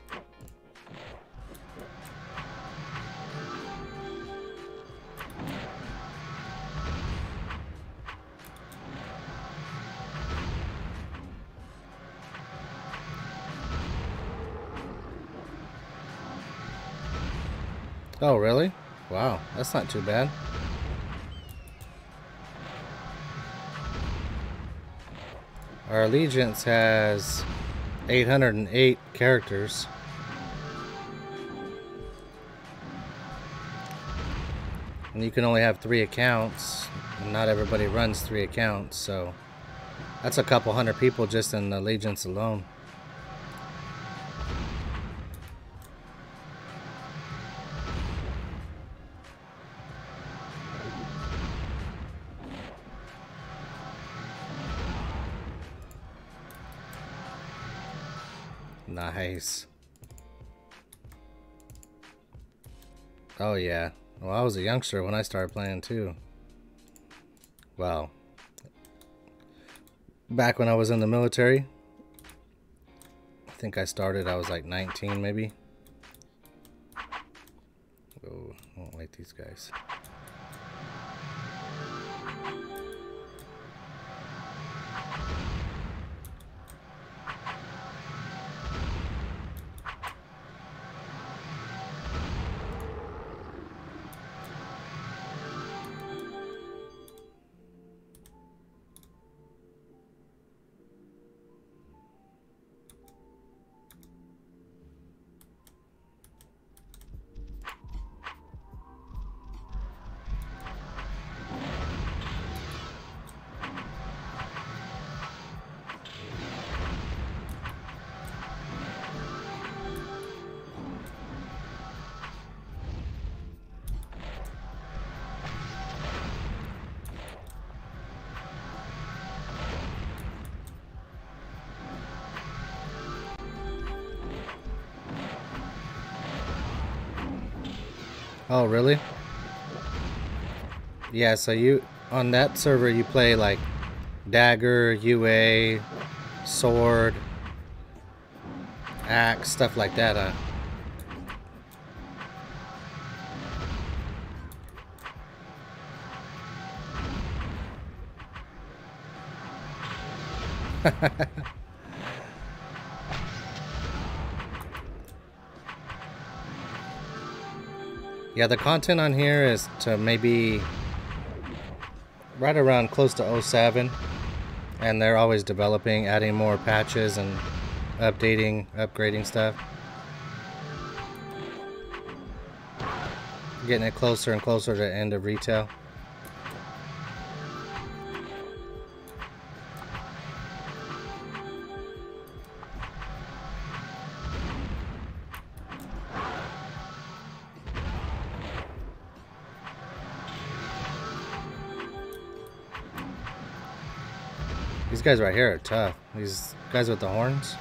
Oh, really? Wow, that's not too bad. Our allegiance has eight hundred eight characters. And you can only have three accounts. And not everybody runs three accounts, so that's a couple hundred people just in allegiance alone. Nice. Oh yeah. Well, I was a youngster when I started playing too. Well, back when I was in the military, I think I started, I was like nineteen maybe. Oh, I don't like these guys. Oh, really? Yeah, so you, on that server, you play like dagger, U A, sword, axe, stuff like that, huh? Yeah, the content on here is to maybe right around close to oh seven, and they're always developing, adding more patches and updating, upgrading stuff. Getting it closer and closer to the end of retail. These guys right here are tough. These guys with the horns.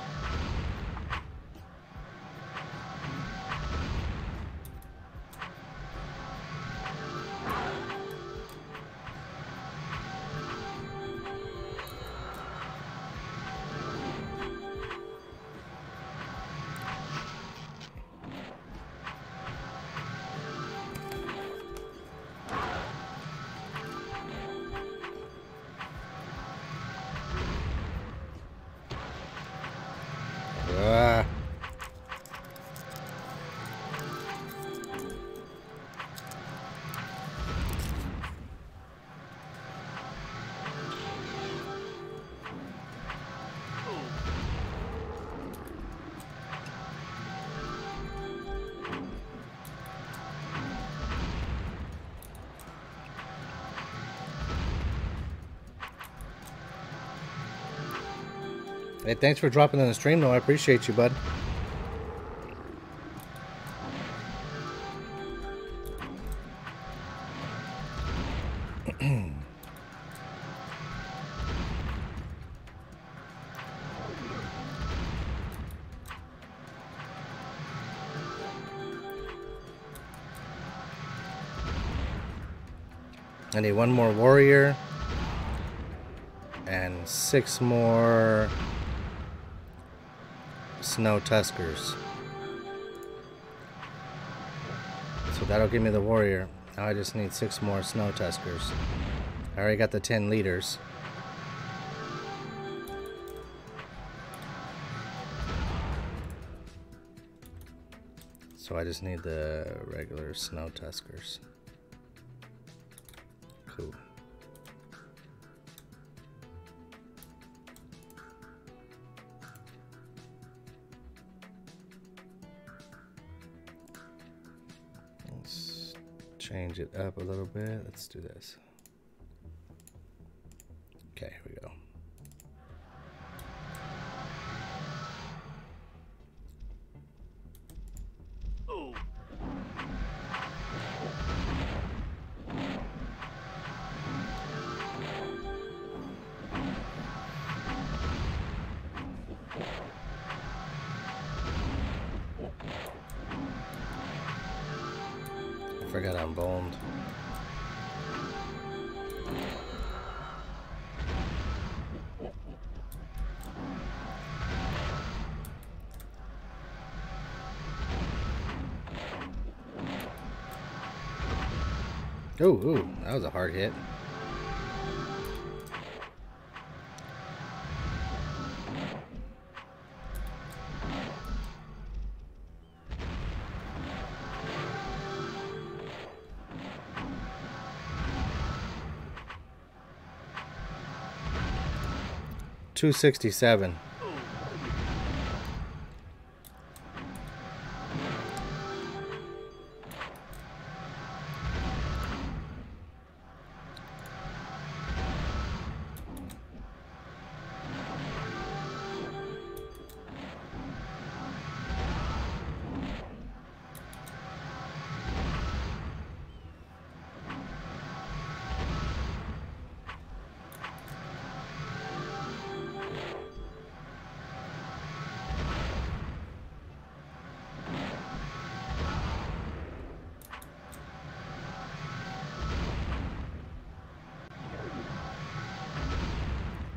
Ah. Hey, thanks for dropping in the stream, though. I appreciate you, bud. I need one more warrior and six more snow tuskers. So that'll give me the warrior. Now I just need six more snow tuskers. I already got the ten liters. So I just need the regular snow tuskers. Cool. Let's change it up a little bit. Let's do this. Okay, here we go. I forgot I'm boned. Ooh, ooh, that was a hard hit. two sixty-seven.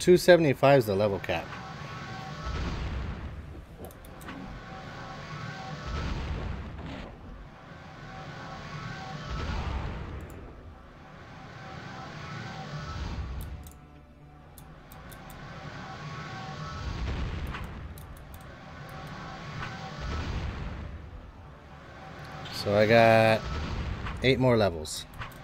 two seventy-five is the level cap. So I got eight more levels.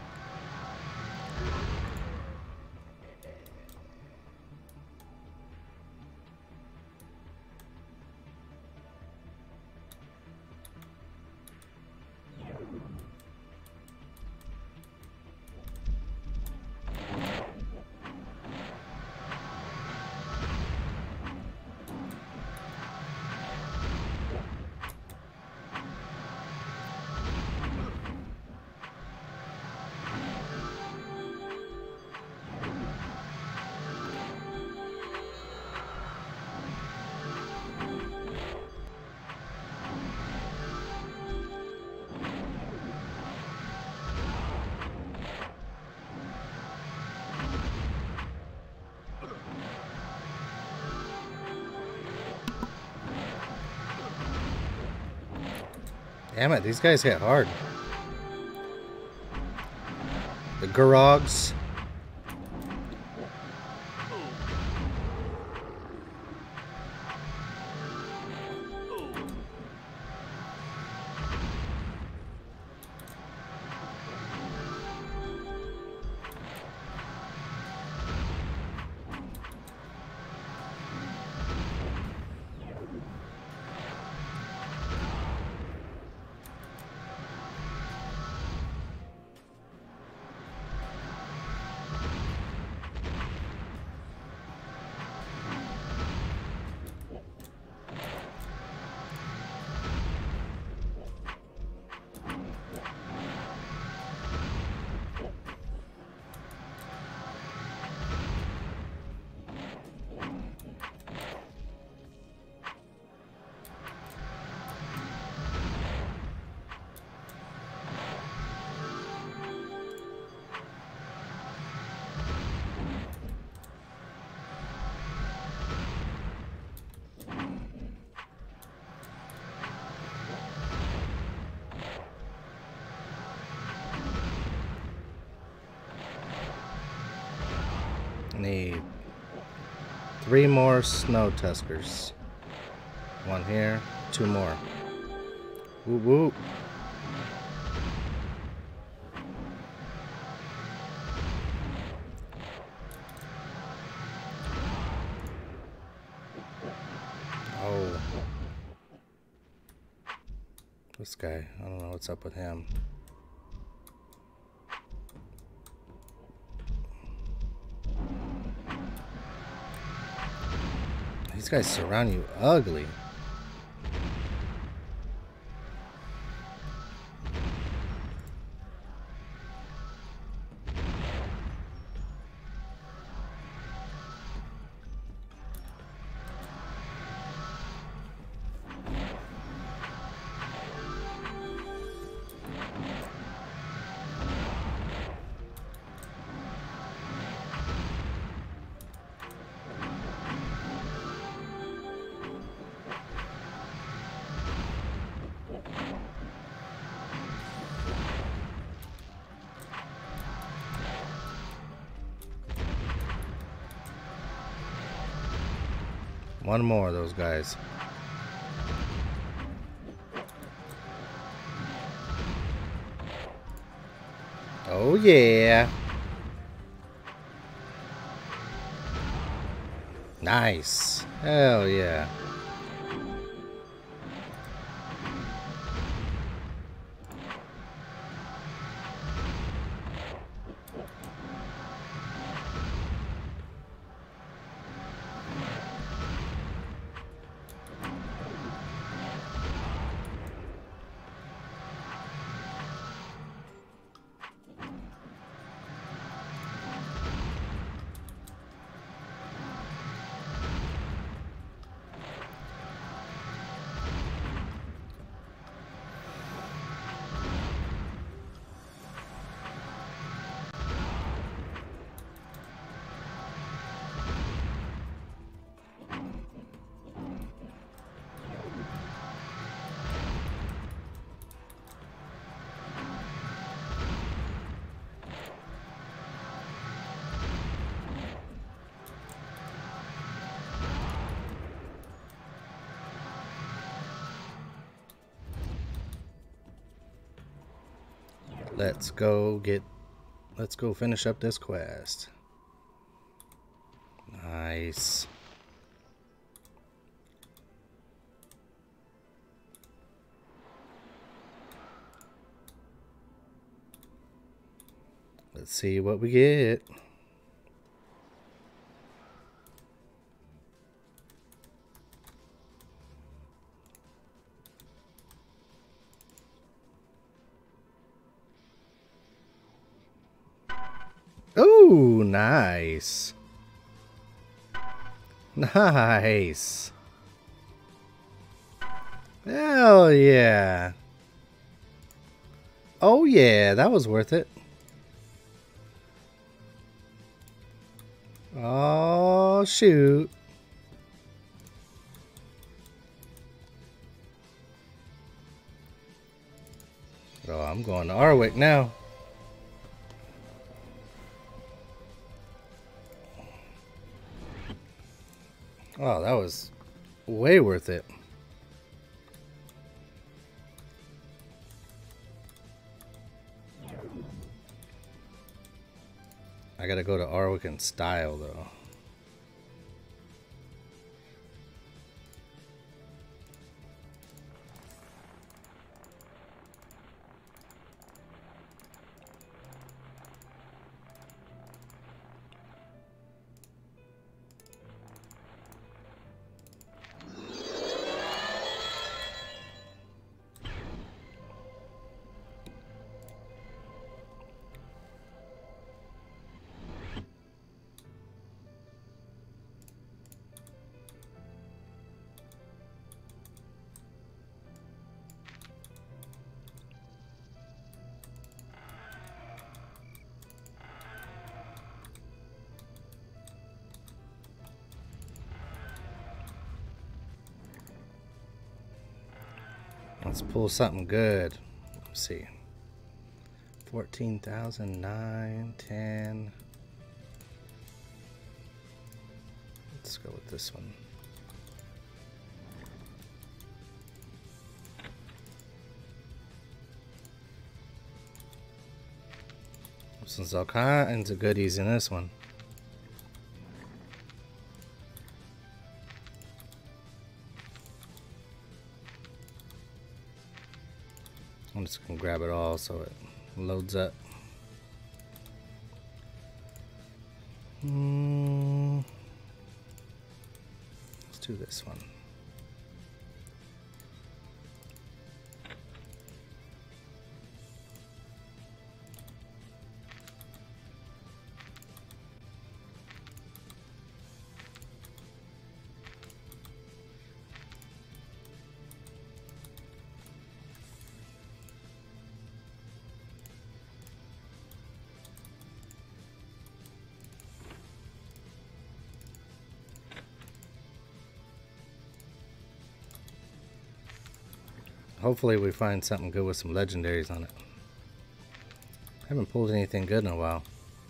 Damn it, these guys hit hard. The Gurogs. Need three more snow tuskers. One here, two more. Woo woo. Oh. This guy, I don't know what's up with him. These guys surround you ugly. One more of those guys. Oh yeah. Nice. Hell yeah. Let's go get, let's go finish up this quest. Nice. Let's see what we get. Oh, nice. Nice. Hell yeah. Oh yeah, that was worth it. Oh shoot. Oh, I'm going to Arwick now. Oh, that was way worth it. I gotta go to Arwick in style though. Let's pull something good. Let's see. fourteen thousand, nine, ten. Let's go with this one. There's all kinds of goodies in this one. I'm just gonna grab it all so it loads up. Mm. Let's do this one. Hopefully we find something good with some legendaries on it. Haven't pulled anything good in a while.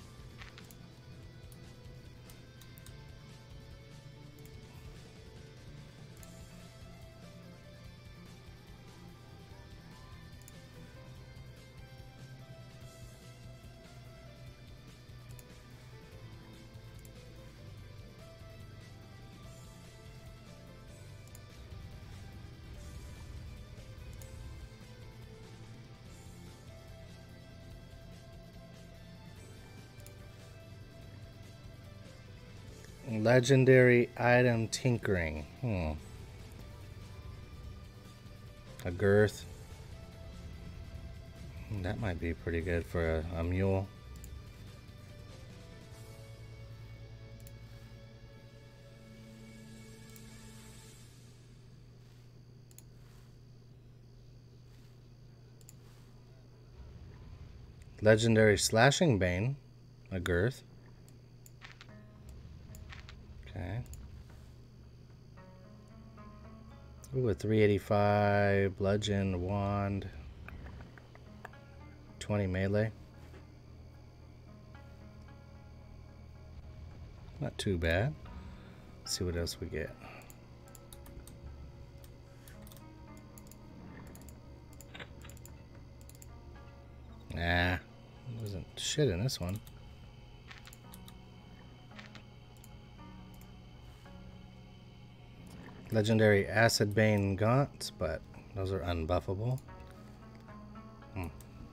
Legendary item tinkering. Hmm. A girth. That might be pretty good for a, a mule. Legendary slashing bane. A girth. Okay. Ooh, a three eighty-five bludgeon wand. twenty melee. Not too bad. Let's see what else we get. Nah, there wasn't shit in this one. Legendary Acid Bane Gaunts, but those are unbuffable. Hmm.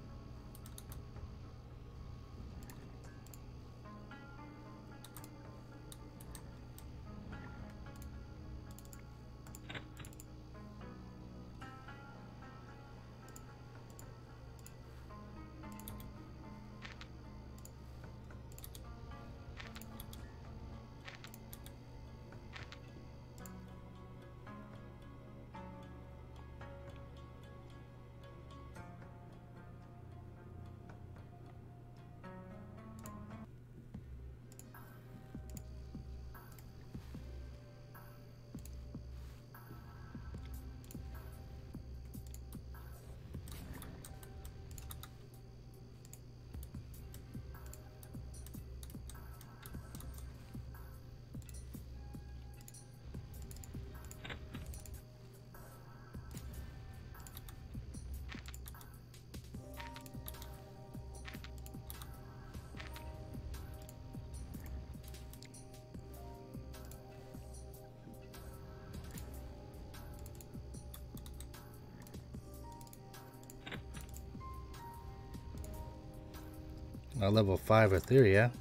A level five Etheria.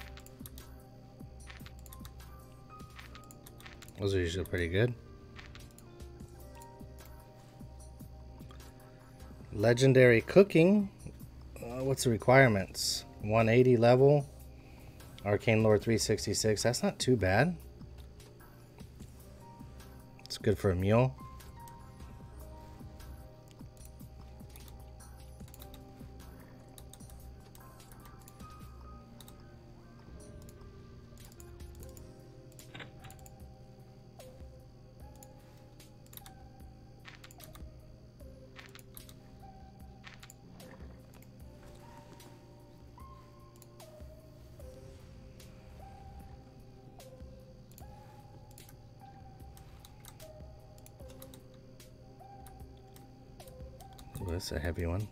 Those are usually pretty good. Legendary Cooking. Uh, what's the requirements? one eighty level. Arcane Lore three sixty-six. That's not too bad. It's good for a mule. Ooh, that's a heavy one.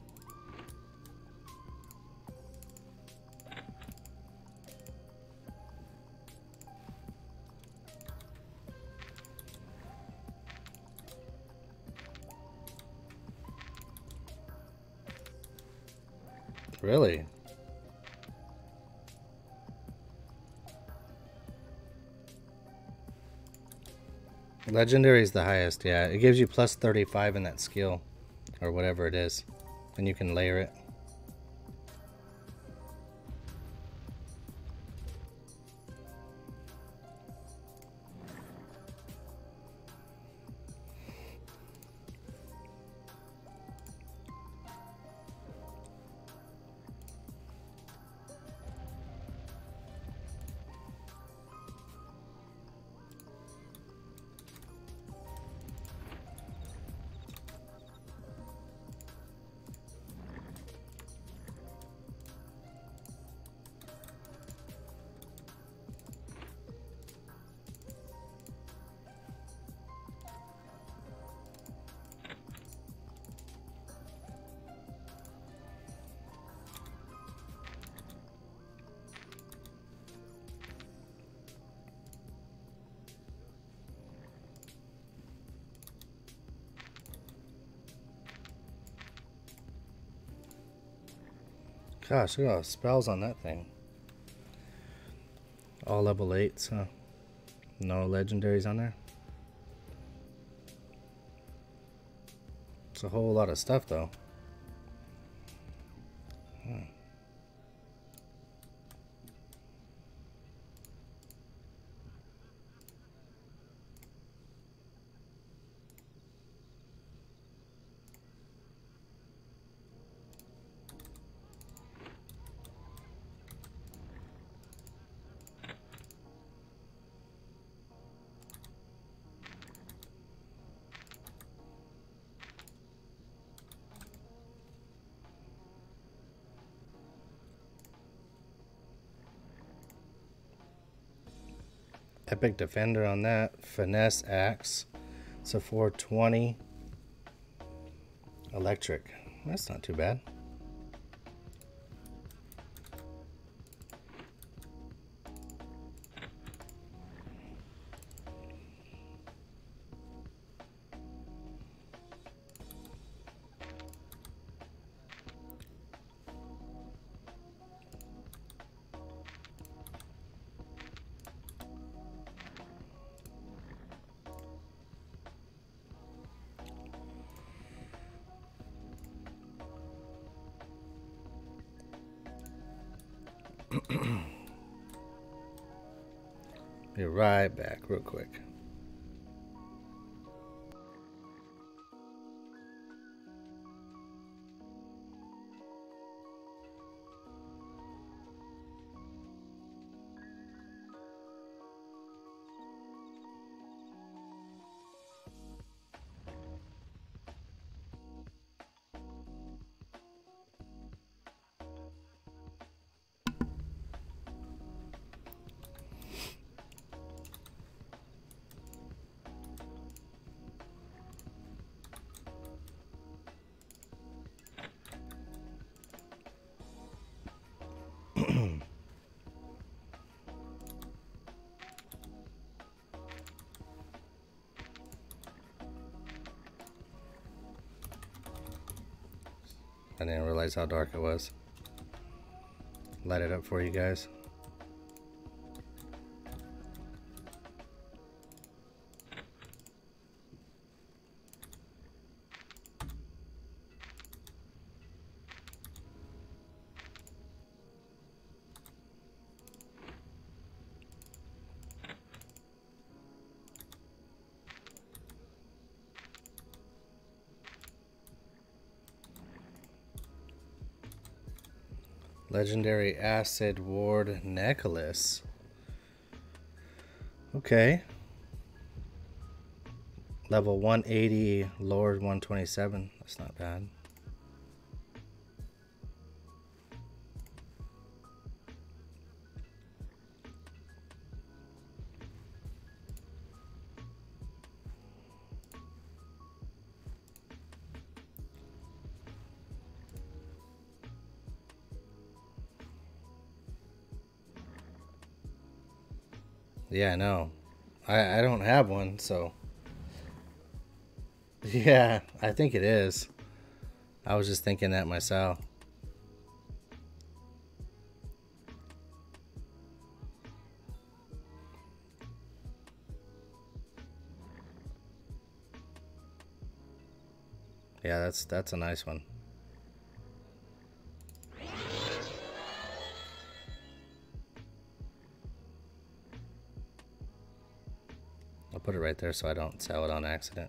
Really? Legendary is the highest, yeah. It gives you plus thirty-five in that skill, or whatever it is, and you can layer it. Gosh, look at all the spells on that thing. All level eights, huh? No legendaries on there. It's a whole lot of stuff, though. Hmm. Epic Defender on that. Finesse Axe. It's a four twenty. Electric. That's not too bad. Be right back real quick. I didn't realize how dark it was. Light it up for you guys. Legendary Acid Ward Necklace. Okay. Level one eighty, Lord one twenty-seven. That's not bad. Yeah, no. I, I don't have one, so... Yeah, I think it is. I was just thinking that myself. Yeah, that's that's a nice one. I'll put it right there so I don't sell it on accident.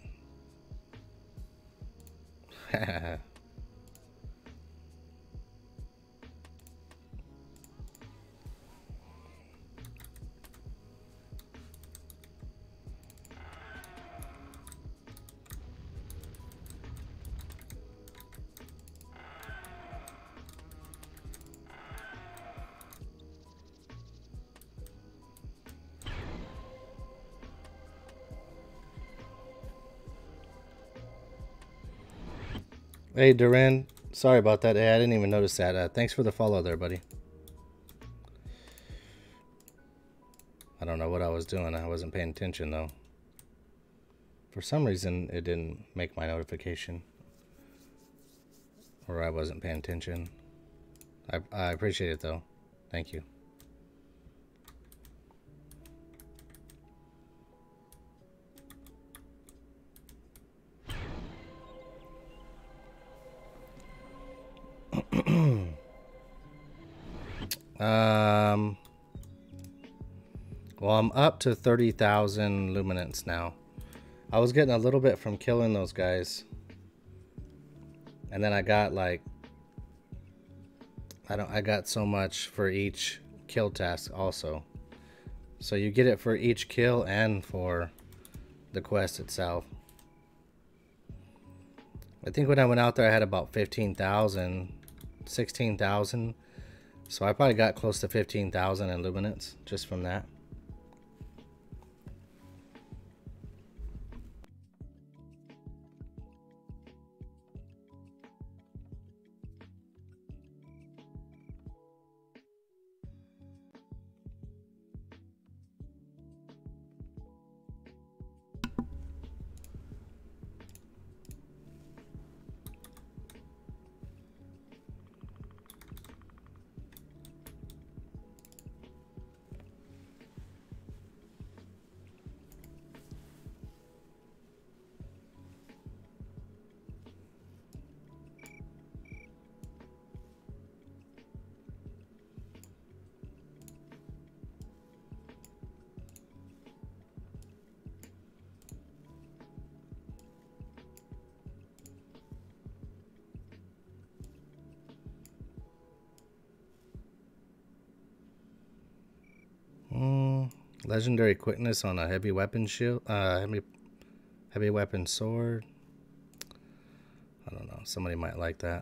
Hey, Duran. Sorry about that. Hey, I didn't even notice that. Uh, thanks for the follow there, buddy. I don't know what I was doing. I wasn't paying attention, though. For some reason, it didn't make my notification. Or I wasn't paying attention. I, I appreciate it, though. Thank you. um... Well, I'm up to thirty thousand luminance now. I was getting a little bit from killing those guys. And then I got like... I don't I got so much for each kill task also. So you get it for each kill and for the quest itself. I think when I went out there I had about fifteen thousand, sixteen thousand. So I probably got close to fifteen thousand in luminance just from that. Legendary quickness on a heavy weapon shield. Uh, heavy, heavy weapon sword. I don't know. Somebody might like that.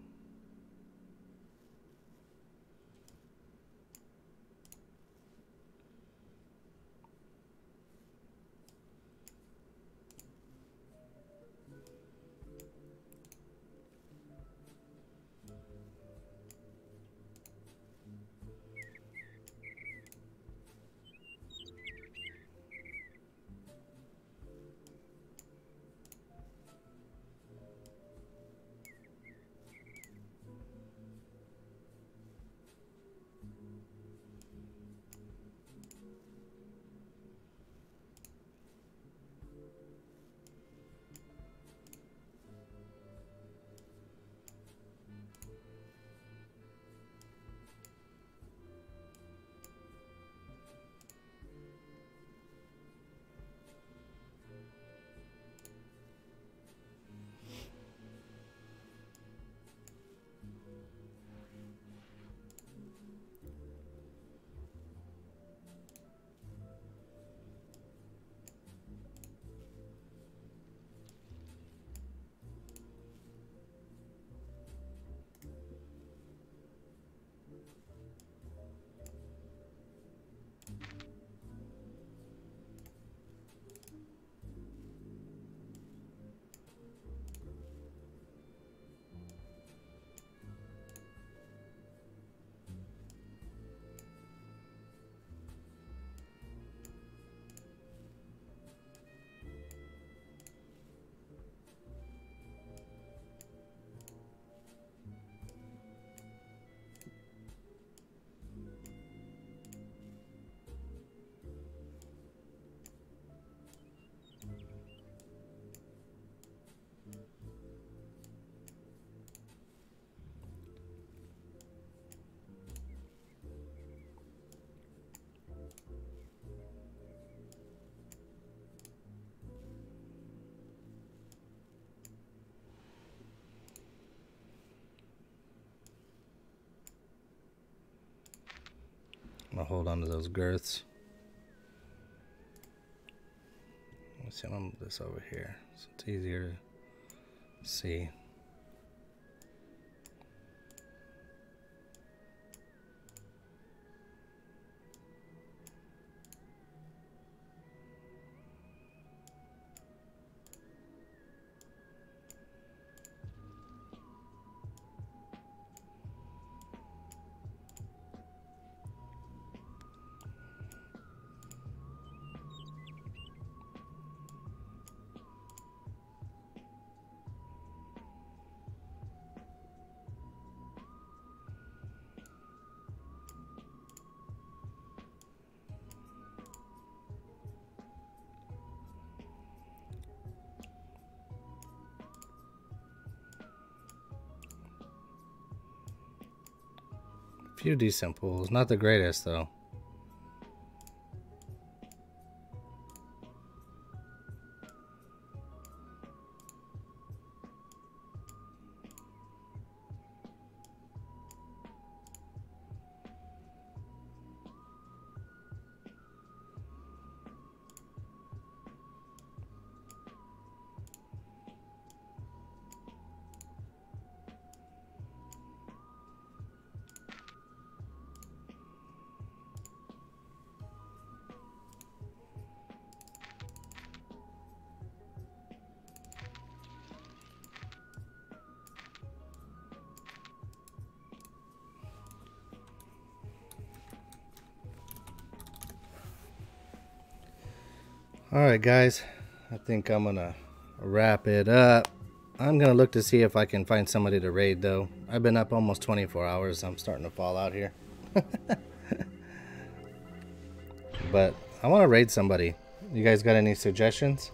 I'll hold on to those girths. Let's see, I'm gonna move this over here so it's easier to see. Few decent pools, not the greatest though. Alright guys, I think I'm gonna wrap it up. I'm gonna look to see if I can find somebody to raid though. I've been up almost twenty-four hours. I'm starting to fall out here. But I want to raid somebody. You guys got any suggestions?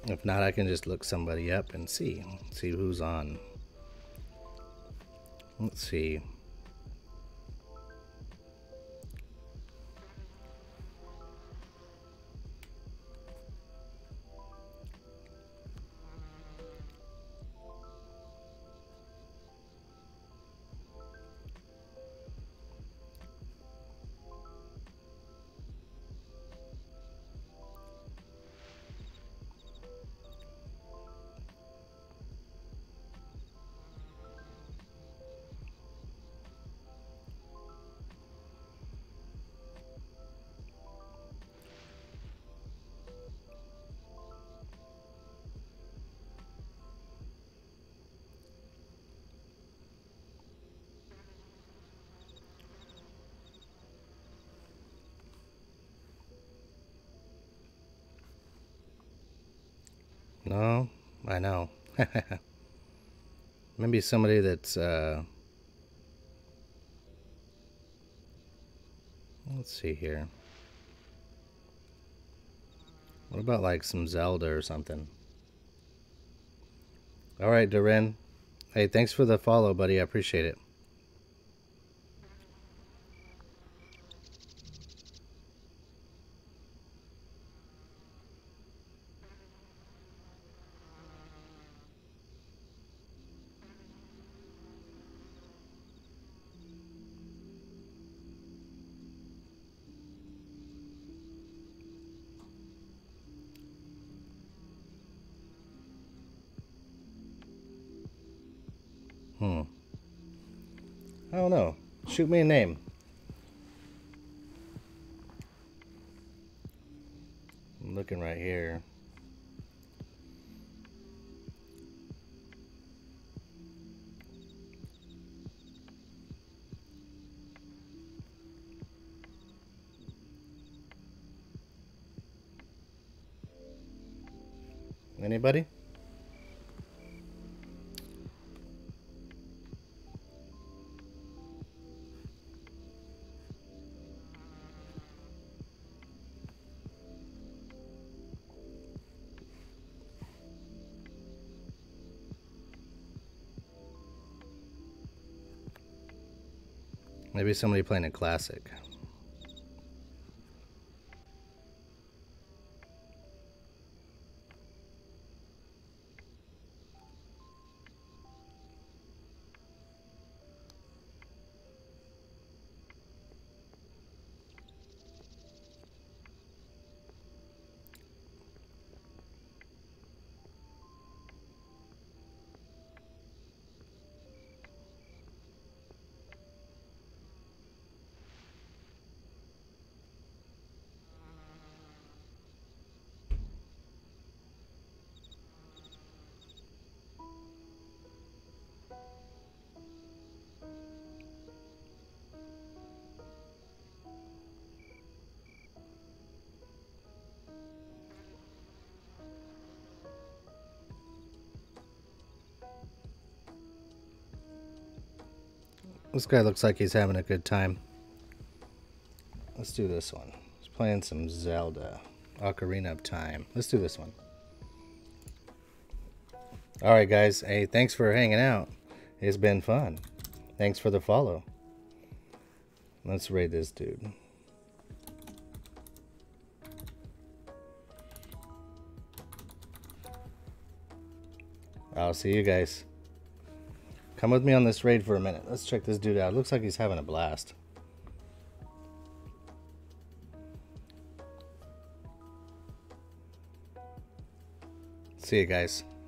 If not, I can just look somebody up and see. See who's on. Let's see. No, I know. Maybe somebody that's, uh... let's see here. What about like some Zelda or something? Alright, Durin. Hey, thanks for the follow, buddy. I appreciate it. Hmm. I don't know. Shoot me a name. I'm looking right here. Anybody? Maybe somebody playing a classic. This guy looks like he's having a good time. Let's do this one. He's playing some Zelda. Ocarina of Time. Let's do this one. Alright guys, hey, thanks for hanging out. It's been fun. Thanks for the follow. Let's raid this dude. I'll see you guys. Come with me on this raid for a minute. Let's check this dude out. Looks like he's having a blast. See you guys.